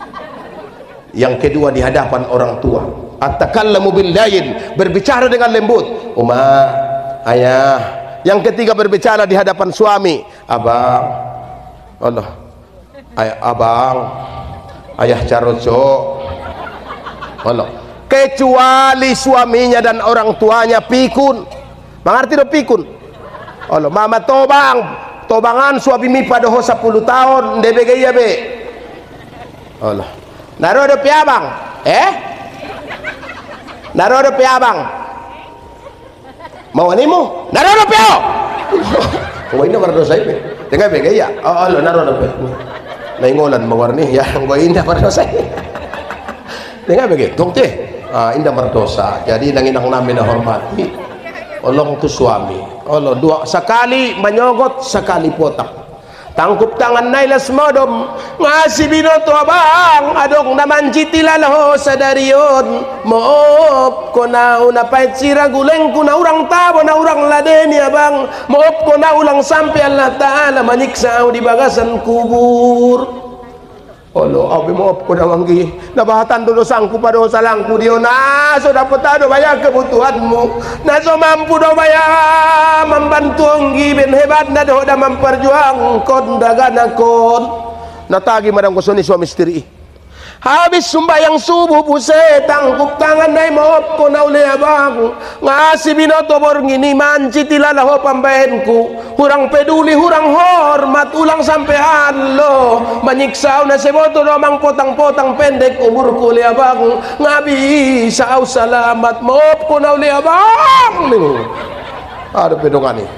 yang kedua di hadapan orang tua at-takallamu bil layin berbicara dengan lembut uma ayah yang ketiga berbicara di hadapan suami abang Allah ayah abang ayah caroco Allah kecuali suaminya dan orang tuanya pikun mengerti do pikun Allah mama tobang tobangan suami mi pada ho sepuluh tahun debe gaya be Allah naro do piabang eh narodo pe abang mau animu narodo pe oh ini berdosa ini tengah be gaya oh lo narodo pe naingolan mawarni ya ngo inda berdosa tengah be gitu teh ah inda berdosa jadi nanginang namin na hormati olong tu suami Allah dua sekali menyogot sekali potak tangkup tangan nailas modom ngasih binoto abang adong naman citilalaho sa dariyon moop ko na unapait sira guleng ko na urang tabo na urang ladeni abang moop ko na ulang sampai Allah Ta'ala maniksa di bagasan kubur Olo, abi mo ko na manggi. Nabahatan dulu sangku pada salangku dia na so dapat ada banyak kebutuhanmu. Na so mampu do bayar membantu anggi ben hebat na do da memperjuang kon dagana kon. Natagi madang ko suni suami istri. Habis sembahyang subuh buset tangkup tangan nai maop ko na uli abang ngasih binotobor ngini manci tilala ho pambahenku hurang peduli hurang hormat ulang sampean lo menyiksa na seboto domang potang-potang pendek umur ku uli abang ngabi sao salamat maop ko na uli abang ada pedongan ni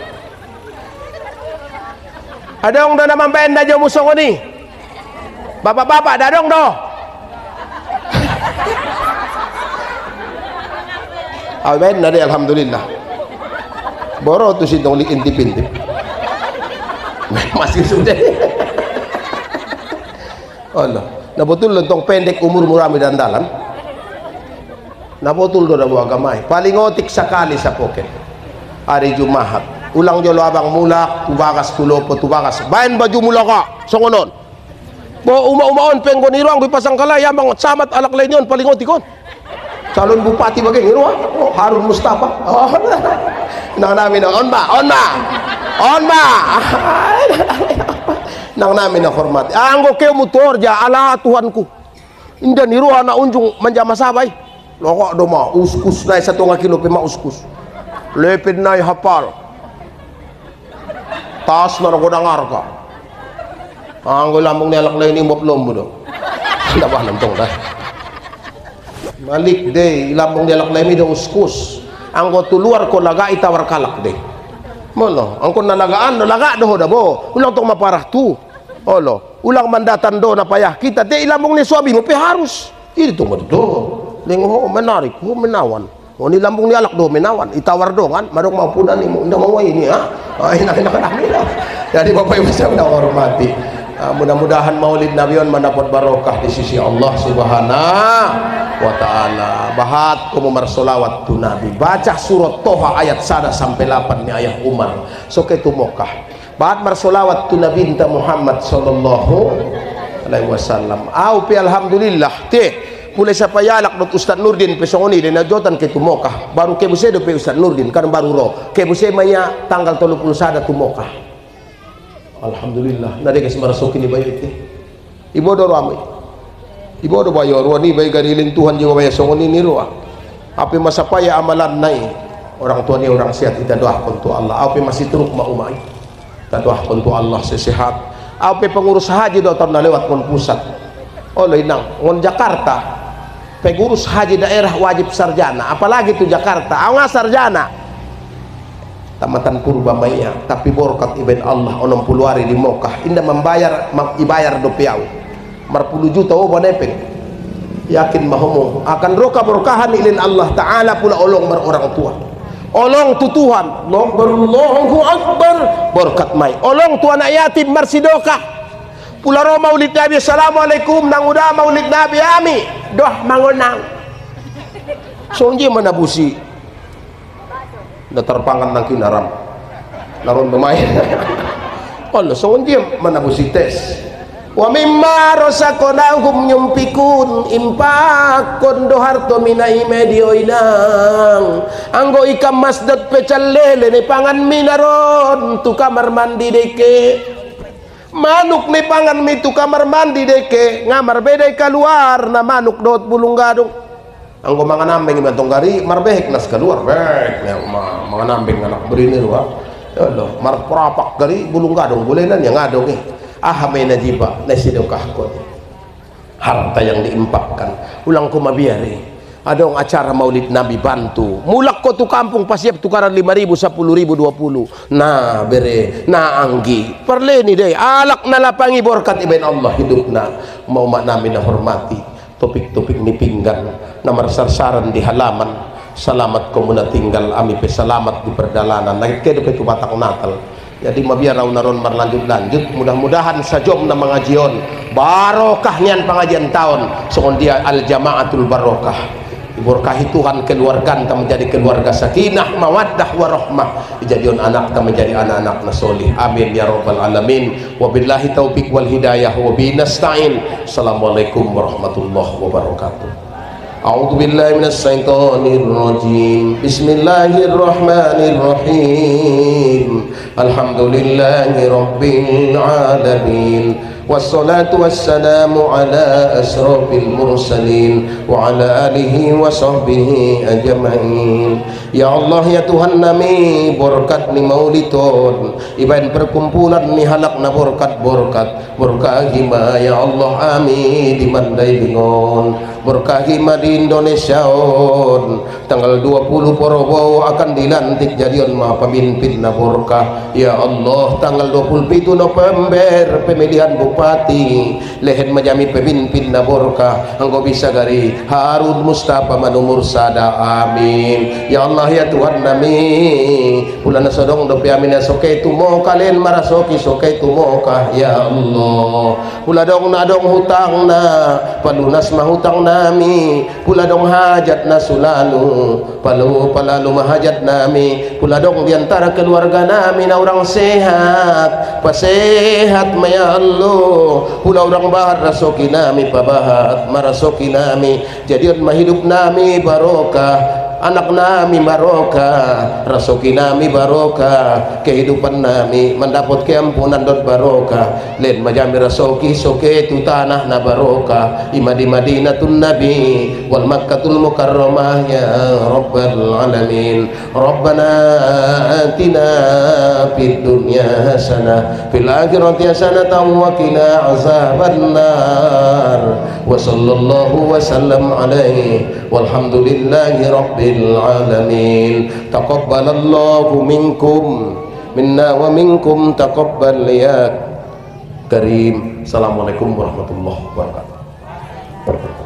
ada orang dah nama penda jo musong ni bapak-bapak dah dong doh awen na de alhamdulillah boro tu si dong li intip-intip masih sudah Allah na betul lontong pendek umur murami dan dalam na betul do na buah gamay paling otik sakali sa poket hari Jumahat ulang jolo abang mulak tubagas tulopo tubagas bayan baju mulaka songonon bo uma-umaon penggon iruang gue pasang kalay abang samat alak lain yon paling otik kon calon bupati bagai iruang oh, Harun Mustafa oh nang namin na on ba on ba on ba nang namin na hormati anggo keo motor ja ala Tuhanku indan iruang na unjung manjama sabay loko do ma uskus na sa tunga kilo pe ma uskus lepid na hapal tas na ko dangar ka anggo lambong ni alak lain ni moplom mo do dabah nantong dah malik deh lambong dialak lemi do uskus angko tuluar ko laga itawar kalak deh mono angko nalagaan no laga do dabo ulang tong maparah tu olo ulang mandatan do na payah kita deh lambong ni suami mo pe harus ini tong do lengo menarik ho menawan o ni lambong ni alak do menawan itawar do kan marong maupunan ni mo nda mau ini ha ay nak nak kami jadi bapak ibu saya hormati uh, mudah-mudahan maulid Nabi on mendapat barokah di sisi Allah subhanahu wa ta'ala bahat ko marsolawat tu Nabi baca surat Toha ayat sada sampai lapan ni ayat Umar so ke tu mokah bahat marsolawat tu Nabi Muhammad sallallahu alaihi wasallam au pi alhamdulillah te mulai sa payalak dot Ustaz Nurdin pesongoni de najotan ke tu mokah baru ke buse do pe Ustaz Nurdin kan baru ro ke buse maya tanggal tiga puluh satu tu mokah alhamdulillah nade kes marasuki ni bayo ite ibo do ramai ibo do bayo ro ni bay gariling Tuhan jiwa bayo songoni ni ro api masapaya amalan nai orang tua ni orang sehat kita doakan tu Allah api masih teruk maumai kita doakan tu Allah sesehat api pengurus haji do na lewat kon pusat oleh nang ngon Jakarta pengurus haji daerah wajib sarjana apalagi tu Jakarta awas sarjana tamatan purba maya tapi borkat ibadah Allah enam puluh hari di Mekah indah membayar ibayar do piau mar puluh juta oh bonepeng yakin mahomo akan roka berkahan ilin Allah Ta'ala pula olong mar orang tua olong tu Tuhan Allahu Akbar berkat mai olong tu anak yatim mar sidokah pula ro maulid Nabi assalamualaikum nang udah maulid Nabi ami doh mangonang sonje manabusi na terpangan nang kinaram naron bermain Allah sonje manabusi tes wa mimma rasakonahum nyumpikun impakon do harto minai medio inang anggo ikam masdot pecal lele ni pangan minaron tu kamar mandi deke manuk ni pangan mi tu kamar mandi deke ngamar bedai keluar na manuk dot bulung gadung anggo mangan ambeng bantong gari marbehek nas keluar bek ya mangan ambeng anak berini ruah ya Allah mar prapak gari bulung gadung boleh nan yang gadung eh ah may najiba nasidokah ko harta yang diimpakkan ulang ko mabiari adong acara maulid Nabi bantu mulak ko tu kampung pasiap tukaran lima ribu sepuluh ribu dua puluh nah bere na anggi perle ni deh alak na lapangi borkat iben Allah hidup na mau mak nami na hormati topik-topik ni pinggan namar sarsaran di halaman selamat ko muna tinggal ami pe selamat di perjalanan lagi kedo pe batak natal jadi mabiaraw naron marlanjut-lanjut mudah-mudahan sajom na mengajion barokah nian pengajian tahun soon dia al jamaatul barokah Diberkahi Tuhan keluarga anta menjadi keluarga sakinah mawaddah warahmah, dijadikan anak anta menjadi anak-anak nasolih, amin ya rabbal alamin. Wabillahi taufiq wal hidayah wa bi nasta'in. Assalamualaikum warahmatullahi wabarakatuh. A'udzu billahi minasy syaithanir rajim. Bismillahirrahmanirrahim. Alhamdulillahi rabbil alamin. Wassalatu wassalamu ala asrafil mursalin wa ala alihi wa sahbihi ajma'in. Ya Allah ya Tuhan nami, berkat ni maulidon ibain perkumpulan ni halakna berkat berkat berkahi ma ya Allah amin di mandai bingon, berkahi ma di Indonesia on tanggal dua puluh Porobo akan dilantik jadion ma pemimpin na berkah ya Allah. Tanggal dua puluh tujuh November pemilihan bupati lehen menjadi pemimpin na berkah, engkau bisa gari Harun Mustafa Manumur Sada amin ya Allah ya Tuhan nami. Bulan sodong dopi amin sokai tumo kalian marasoki sokai tumoka ya Allah. Pula dong nadong hutang na palunas mahutang nami, pula dong hajat na sulanu palu palalu mahajat nami, pula dong diantara keluarga nami na orang sehat pasehat ya Allah. Pula orang bahat rasoki nami pabahat marasoki nami jadian mahidup nami barokah, anak nami barokah, rasoki nami barokah, kehidupan nami mendapat keampunan dot barokah, len majami rasoki soke tu tanah na barokah, imadi madinatun nabi wal makkatul mukarramah ya rabbal alamin. Rabbana atina fid dunya hasanah fil akhirati hasanah wa qina azabannar wa sallallahu wa sallam alaihi walhamdulillahi rabbil alamin. Taqabbalallahu minkum minna wa minkum taqabbal ya karim. Assalamualaikum warahmatullahi wabarakatuh.